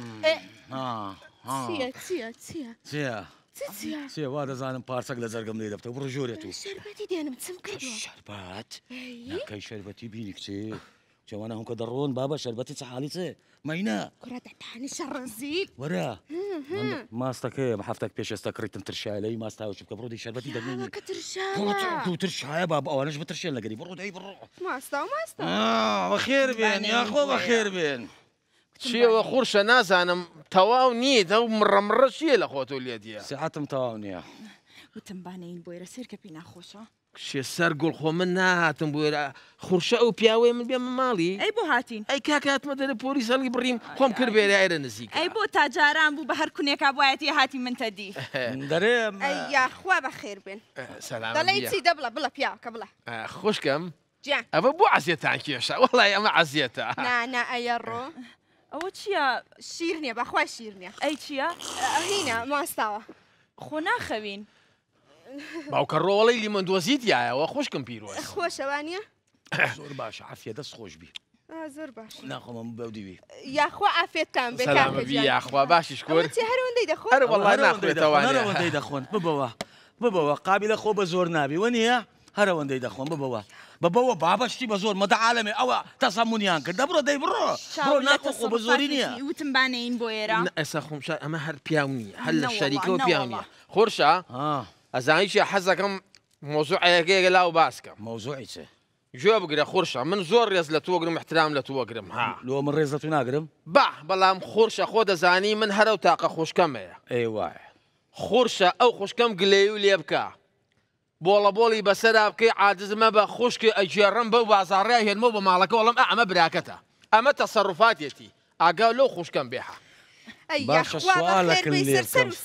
چێ وا دەزانم پارچەک لە جەرگەم لێ دەبتە بڕۆ ژۆرێت و شەربەتی دێنم چم کردووە شەربەت ناکەی شەربەتی بینی کچێ جوانە هەمکە دەڕۆن بابە شەربەتی چ حاڵی چێ مەینە کوڕە دەتانیشە ڕەزیل وەرە ماستەکەم هەفتێک پێش ئێستا کڕیتم ترشایلەی ماستاوەچ بکە بڕۆ دەی شەربەتی دەبینی ترشایە با ئەوانش بترشێن لەگەری بڕۆ دەی بڕۆ ماستا بەخێر بێن یاخۆ بەخێر بێن چیەوە خوڕشە نازانم تەواو نییە ئەو مڕەمڕە چیە لە خۆتۆ لێدیە سعاتم تەواو نییە وتم بانەین بۆیرە سێرکە پێی ناخۆشە شێ سەر گوڵ خۆ من نهاتم بۆێرە خوڕشە ئەو پیاوەیە من بێمە ماڵی ئەی بۆ هاتین ئەی کاکاتمە دەرە پۆلیس هەڵی بڕیم خۆم کرد بێرە ئێرە نزیک ئەی بۆ تاجاران بوو بە هەر کونێکا بایەتی هاتی من تەدی دەرێم یاخوا بەخێر بێن دەڵێ چی دەبڵە بڵە پیاکە بڵە خوشکەم جیان ئەوە بۆ عزیێتان کێشە وەڵای ئەمە عزیێتە نا ئەیەڕۆ ئەوە چییە؟ شیر نییە بەخوای شیر نییە ئەی چییە؟ هینە ماستاوە خۆ ناخەوین باوکە ڕۆڵەی لیمەندۆزیتیایەوە خۆشکم پیرۆز خۆشەوانە؟ زۆر باشە عافیە دەست خۆش بی زۆر باش ناخۆمە بەودیوی یاخوا ئافێتتان بێ سەلامە یاخوا باشیش کۆر هەرەوەندەی دەخۆ هەر وەڵای هەرەوەندەی دەخۆن ببەوە قابلە خۆ بە زۆر نابی وە نییە هەرەوەندەی دەخۆن ببەوە بابەشتی بە زۆر مەدە عالەمێ ئەوە تەسەمونیان کرد دەبڕۆ دەی بڕۆ ناخۆ خۆ بە زۆری نییە وتم بانەین بۆ ئێرە ئێستا خۆمشا ئەمە هەر پیاو نییە هەر لە شەریکەوە پیاو نییە خۆرشە ئەزانیشی حەزەکەم مۆزوعەکەیەکە لاو باسکەم مۆزوعی چێ گوێ بگرە خۆرشە من زۆر ڕێز لە تۆگرم احترام لە تۆگرم ها لۆ من ڕێز لە تو ناگرم بەڵام خۆرشە خۆ دەزانی من هەرە و تاقە خۆشکەمەیە ئێ وایە خۆرشە ئەو خوشکەم گلێی و لێ بکە بۆڵە بۆڵی بەسەرا بکەی عاجزمە بە خوشکی ئەجێڕم بەو بازاڕێ هێنمە بە ماڵەکە وەڵام ئەمە براکەتە ئەمە تەسەڕوفاتێتی ئاگاو لەو خوشکەم بێحە باشە سوالەکە لێ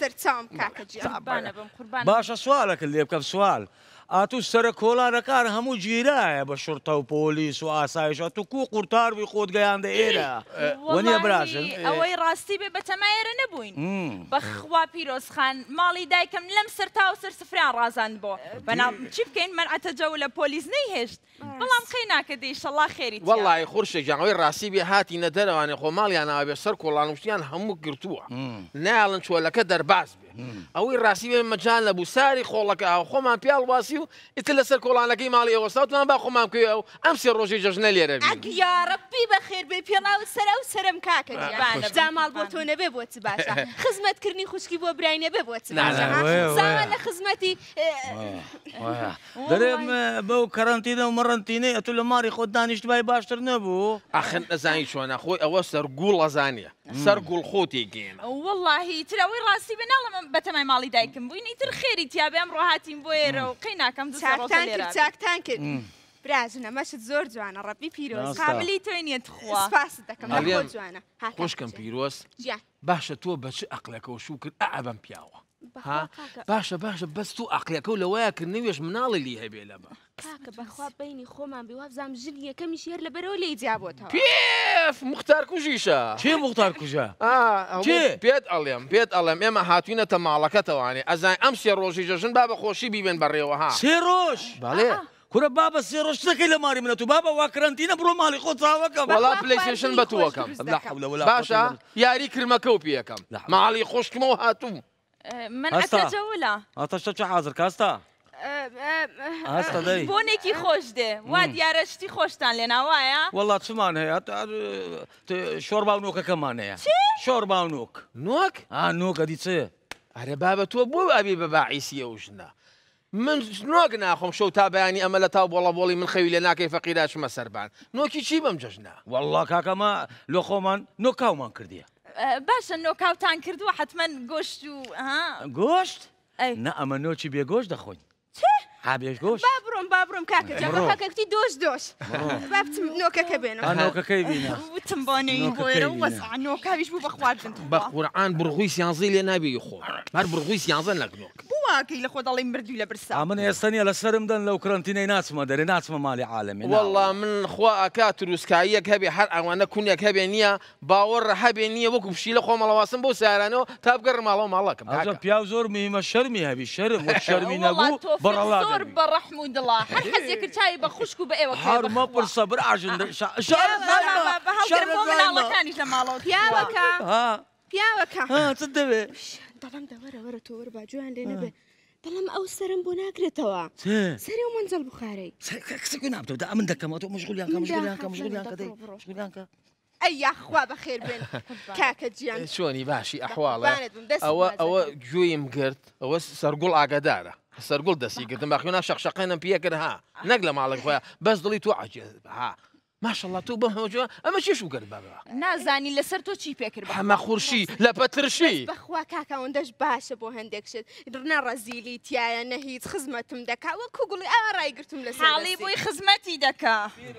باشە سوالەکە لێ بکەم سوال ئاتوو سەرە کۆڵانەکان هەموو گیرایە بە شورتە و پۆلیس و ئاسایشە تو کو قورتاربی خۆت گەیاندە ئێرە وەنیە براشن ئەوەی ڕاستی بێ بە تەمایێرە نەبووین بەخوا پیرۆزخان ماڵی دایکم لەم سەر تا و سەر سفران ڕازاند بۆ بەناو چی بکەین منعەتە جەو لە پۆلیس نەیهێشت بەڵام خەی ناکە دەی ئیشەڵا خێری وەڵای خورشێکیان ئەوەی ڕاستی بێ هاتینە دەرەوانێ خۆ ماڵیان ناوە بێ سەر کۆڵان وشتیان هەموو گرتووە نایڵن چۆلەکە دەرباز بێ ئەوەی ڕاستی بێ مەجان لە بوو ساری خۆڵەکە خۆمان پیاڵ واسی و ئیتر لەسەر کۆڵانەکەی ماڵی ئێوەستاوتمان با خۆمان بکەوێ و ئەم سێ ڕۆژی جەژنە لێرە یارەبی بەخێر بێ پێڵاو سەرە و سرم کاکە جا ماڵ بۆ تۆ نەبێ بۆ چ باشە خزمەتکردنی خوشکی بۆ برای نەبێ بۆ چ باشە زاوان لە خزمەتی دەرێم بەو کەرەنتینە و مەڕەنتینەی ئەتو لە ماری خۆت دانیشتبای باشتر نەبوو ئاخر نەزانی چۆنە خۆی ئەوە سەرگوڵ ئەزانیە سەرگوڵ خۆتی گێن وەڵاهی ترەوەی ڕاستی بێ ناڵە بەتەمای ماڵی دایکم بووین ئیتر خێری تیابێ ئەمڕۆ هاتین بۆ ئێرە و قەی ناکەم چاکتان کرد برازنە مەشت زۆر جوانە ڕەبی پیرۆز قابلی تۆی نیەت خوا سپاست دەکەم جوانە خۆشکەم پیرۆز باشە تۆ بە چ ئەقلەکەەوە شو کرد ئەبم پیاوە باشە بەس تو ئەقلەکە و لەوەیە کرد نوێش مناڵی لی هەبێ لەمە کاکە بەخوا بینی خۆمان بێ وابزانام ژل یەکەمی شێر لەبەرەوە لێی جیابۆتەوە پێف مختار کوژیشە چێ مختار کوژە پێت ئەڵێم ئێمە هاتوینەتە ماڵەکەتەوانێ ئەزای ئەم سێ ڕۆژی جەژن با بە خۆشی بیبێن بەڕێوەها سێ ڕۆژ باڵێ کورە بابە سێ ڕۆژ دەکەی لە ماری منەت و بابە وا کەرەنتینە بڕۆ ماڵی خۆ چاوەکەم وەڵا پلەیستێشن بەتووەکەم باشە یاری کرمەکە و پێەکەم ماڵی خۆشکمەوە هاتوو من ئەتەجەولە ئاتەشتە چه حاضر کاستا ئاستا دەی بۆنێکی خۆش دێ وا دیارەشتی خۆشتان لێ ناوایە وەڵات چمان هەیە شۆربا و نۆکەکەمان هەیە شۆربا و نۆک نۆک نۆکە دیچێ ئەرە بابە تۆ بۆ ئەبی بە باعیسیە و ژنە من نۆک ناخۆم شەو تا بەیانی ئەمە لە تا بۆڵە بۆڵی من خەوی لێ ناکەی فەقیراچمە سەربان نۆکی چی بەم جەژنە وەڵڵا کاکەمە لۆ خۆمان نۆکاومان کردیە باشە نۆکاوتان کردووە حتمما گۆشت و گۆشت؟ نە ئەمە نۆکی بێگۆشت دەخۆین هابێش گۆشت با بڕۆم کاکە جاکەکتی دۆش با بچم نۆکەکە بێنم نۆکەکەی بینە وتم بۆنەی بۆێرە وەسع نۆکاویش بوو بە خواردن بە قورعان بڕغوی سیانزەی لێ نابێ خۆ هەر بڕغوی سیانزە نەک نۆک واکەی لە خۆ دەڵی مردووی لە برسا من ئێستانە لە سرم دەن لەو کڕنتینەی ناچمە دەرێ ناچمە ماڵی عالەمی وەڵڵا من خوا ئاکا تروسکاییەک هەبێ هەر ئەوانە کونێک هەبێ نییە باوەڕ هەبێ نییە وەکو پشی لە خۆمەڵەواسم بۆ سارانەوە تا بگەڕ ماڵەوە ماڵەکەم پیاو زۆر میمە شەرمی هەبی شەرم وەک شەرمی نەبوو بەڕەڵا زۆر بەڕەحم و دڵا هەر حەزێ کرد چاوی بە خوشک و بە ئێوە هەرمە پرسە براژن بە مناڵەکانیش لە ماڵەوە پیاوەکە چ دەوێ دەڵام دەوەرەوەرە تۆ وەرە باجویان لێ نەبێ دەڵام ئەو سرم بۆ ناگرێتەوە سەری و منجەڵ بخارەی کەسەکە نابتەوە ئەمن دەکەمەوە تۆ مشغولیان کە ئەی یاخوا بەخێر بێن کاکە گیان چۆنی باشی ئەحواڵە ئەوە گوێیم گرت ئەوە سەرگوڵ ئاگادارە سەرگوڵ دەستی گرتم باخیۆنا شەقشەقێنم پێکرد ها نەک لە ماڵک خۆیان بەس دڵی تۆ عجێز ها ماشەڵڵا تۆ بەم هەوجوە ئەمە چی شو کرد بابا نازانی لەسەر تۆ چی پێکرد هەمە خوورشی لە پەترشی بەخوا کاکەوەندەش باشە بۆ هەندێک شت ڕنە ڕەزیلی تایە نە هیچ خزمەتم دەکا وەکو گوڵی ئاوا ڕایگرتم لە حاڵی بۆی خزمەتی دەکا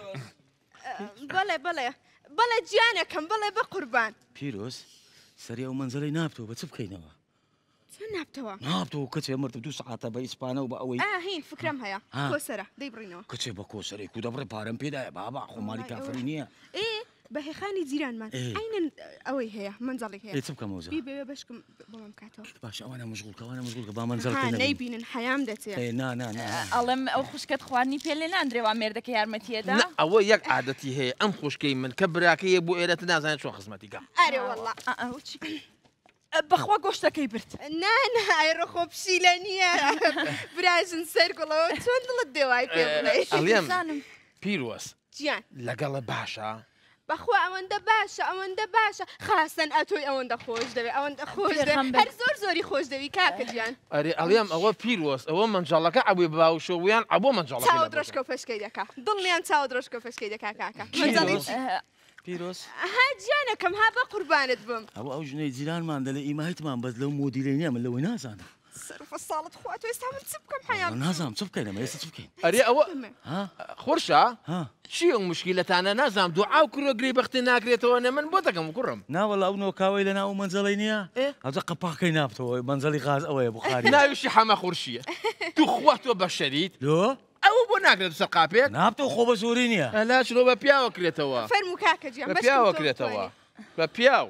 بەڵێ گیانەکەم بڵێ بە قوربان پیرۆز سەری ئەو منزەرەی نابتەوە بە چ بکەینەوە چۆن نابتەوە نابتەوە کچێ مرد 2 ساعتە بە ئیسپانە و بە ئەوەی هین فکرم هەیە کۆسەرە دەیبڕینەوە کچێ بە کۆسەرێک و دەبڕێ پارەم پێدایە بابا خۆماری کافری نییە بەهێخانی جیرانمان ئەینن ئەوەی هەیە منجڵی هەیە چ بکەم ئەوزە بێ بەشکم بۆم کاتەوە باش ئەوانە مشغولکەوانە با منجڵ نەیبینن حەیام دەچێت ئەڵێم ئەو خوشکت خواردنی پێ لێ ناندرێوا مێردەکە یارمەتیەدا ئەوە یەک عادەتی هەیە ئەم خوشکەی من کە براکەیە بۆ ئێرەت نازانێت چۆن خزمەتیکە ئەرێ وەڵڵا بەخوا گۆشتەکەی برد ئایڕۆخۆ پشیلە نییە براژن سەرگوڵەوە چۆن دڵت دێوای پێ بڵێ ئەڵێم پیرۆز گیان لەگەڵە باشە بەخوا ئەوەندە باشە خاستن ئەتۆی ئەوەندە خۆش دەوێت ئەوەندە خۆش هەر زۆری خۆش دەوی کاکە گیان ئەرێ ئەڵێم ئەوە پیرۆز ئەوە منجەڵەکە ئەوێ باوشەویان ئەبۆ منجەڵەکە چاوە درۆشکە و فەشکەی دەکا دڵنیان چاوە درۆشکە و فەشکەی دەکا کاکە پیرۆز ها گیانەکەم ها بە قوربانت بم ئەو ژنەی جیرانمان دەڵێ ئیماهیتمان بەس لەو مۆدیلەی نییە من لەوەی نازانم سەرفە ساڵت خوات ئێستا من چ بکەم حەیام نازانم چ بکەین ئەمە ئێستا چ بکەین ئەرێ ئەوە خۆشە چی ئەو مشکیلەتانە نازانم دوعاو کورۆگری بەختی ناکرێتەوە نە من بۆ دەکەم کوڕم ناوەڵا ئەو نۆکاوەی لە ناو مەنجەڵی نییە ئەوجا قەپاکەی نابتەوە مەنجەڵی غاز ئەوەیە بخاری ناویشی حەمە خورشیە تو خوا تۆ بە شەریت ئەوە بۆ ناکرێت سەر قاپێک نابتەوە خۆ بە زۆری نییە ئەلا چلۆ بە پیاوە کرێتەوە فەرموو کاکە گیان بە پیاوە کرێتەوە بە پیاو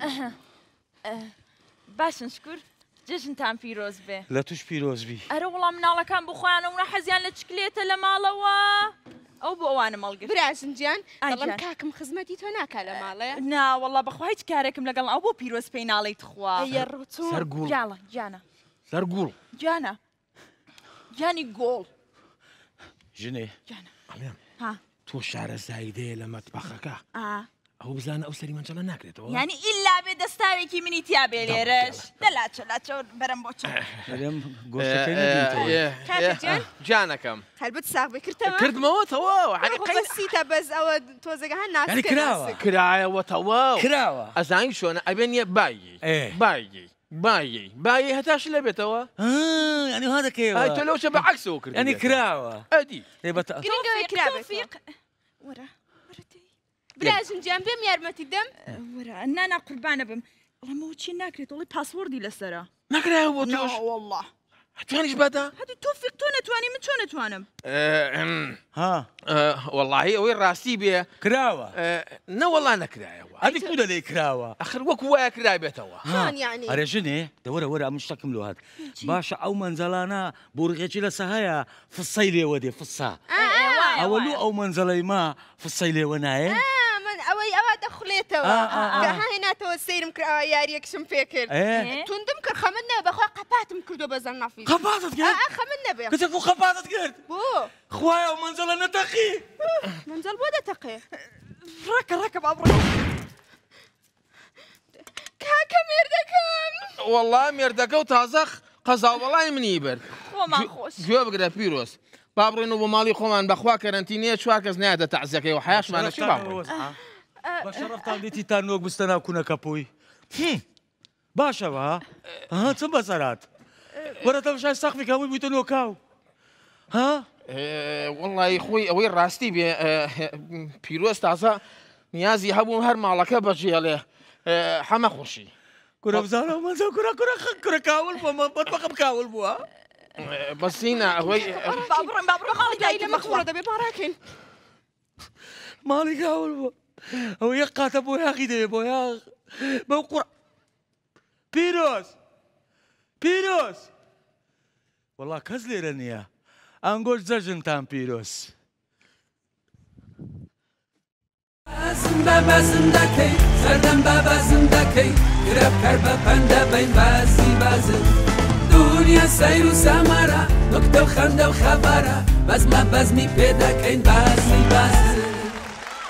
باشن شکر جژنتان پیرۆز بێ لە توش پیرۆزبی ئەرە وەڵام مناڵەکان بخۆیانەوە حەزیان لە چکلێتە لە ماڵەوە ئەو بۆ ئەوانە مەڵگرت براژن گیان دەڵم کاکم خزمەتی تۆ ناکا لە ماڵەیە ناوەڵا بەخوا هیچ کارێکم لەگەڵ ئەو بۆ پیرۆز پێی ناڵێیت خوا سەرگوڵ گیانە سەرگوڵ گیانی گۆڵ ژنێ تۆ شارە زایدەیە لە مەتبەخەکە ئەو بزانە ئەو سەری منجەڵە ناکرێتەوە یعنی ئیلا بێ دەستاوێکی منی تیا بێ لێرەش دەلاچە بەرەم بۆ گیانەکەم هەربت ساغ بکردەوە کردمەوە تەواو سیتە بەس ئەوە تۆزەگە هەن کرایەوە کراوە ئەزانین شۆنە ئەبێنیە بایی هەتاش لە بێتەوە ینی ها دەکەوە تۆ لەوچە بە عکسەوە کرد ینی کراوە ئەدی براژن گیان بێم یارمەتی دەم وەرە نانا قوربانە بم ئەڵەمەوە چی ناکرێت وڵی پاسوەردی لەسەرە ناکرایەوە بۆ تۆش والله توانیش بەدا هەدی تۆفیق تۆ نەتوانی من چۆن نەتوانم وەڵاهی ئەوەی ڕاستی بێ کراوە نەوەڵا نەکرایەوە ئەدی کو دەلێ کراوە ئەخر وەکو وایە کرای بێتەوە ئەرێ ژنێ دەوەرە وەرە ئەم شتەکەم لۆ هات باشە ئەو مەنجەڵانە بۆڕغێکی لەسە هەیە فسەی لێوە دێ فسا ئەوە لو ئەو مەنجەڵەی ما فسەی لێوە نایە ئەوەی ئەوە دەخڵێتەوە هێناتەوە سەیرم کراوە یاریەکشم پێ کرد توندم کرد خەمن نە بەخوا قەپاتم کردو بە زەرنافی قەپاتت کرد خەمن نەبێ کچە بۆ قەپاتت کرد بۆ خوایە ئەو مەنجەڵە نەتەقی مەنجەڵ بۆ دەتەقێ ڕەکە بابڕ کاکە مێردەکەم وەڵا مێردەکە و تازە قەزاوەڵای منی برد خۆمان خۆش گوێ بگرە پیرۆز با بڕێنەوە بۆ ماڵی خۆمان بەخوا کەرەنتینەیە چوار کەس نایەتە تەعزیەکەی و حیاشمانە چی باڕێن بە شەڕەفتان دیتی تا نۆک بستە ناو کوونەکە پۆی باشەوە چم بەسەرات وەرە تەماشای سەقفی هەمووی بوویتە نۆکاو وەڵی خۆی ئەوەی ڕاستی بێ پیرۆز تازە نیازی هەبوو هەر ماڵەکە بەجێڵێ حەمە خۆشی کورە بزانە مەزە کوڕە کاول بووە بەدبەقە کاول بووە بەسینە ئەوەی ماڵی لە مەخوڕە دەبێ باڕاکەین ماڵی کاول بووە ئەو یەک قاتە بۆ یاقی دەوێ بۆ یاغ بەو قوڕ پیرۆز وەڵا کەس لێرە نییە ئەنگۆش جەژنتان پیرۆز بەزم دەکەی سەردەم بە بەزم دەکەی گرە بکەر بە پەندە بین بازم دنیا سەیر و سەمەرە نوکتە و خەندە و خەبەرە بەزمە بەزمی پێ دەکەین بازم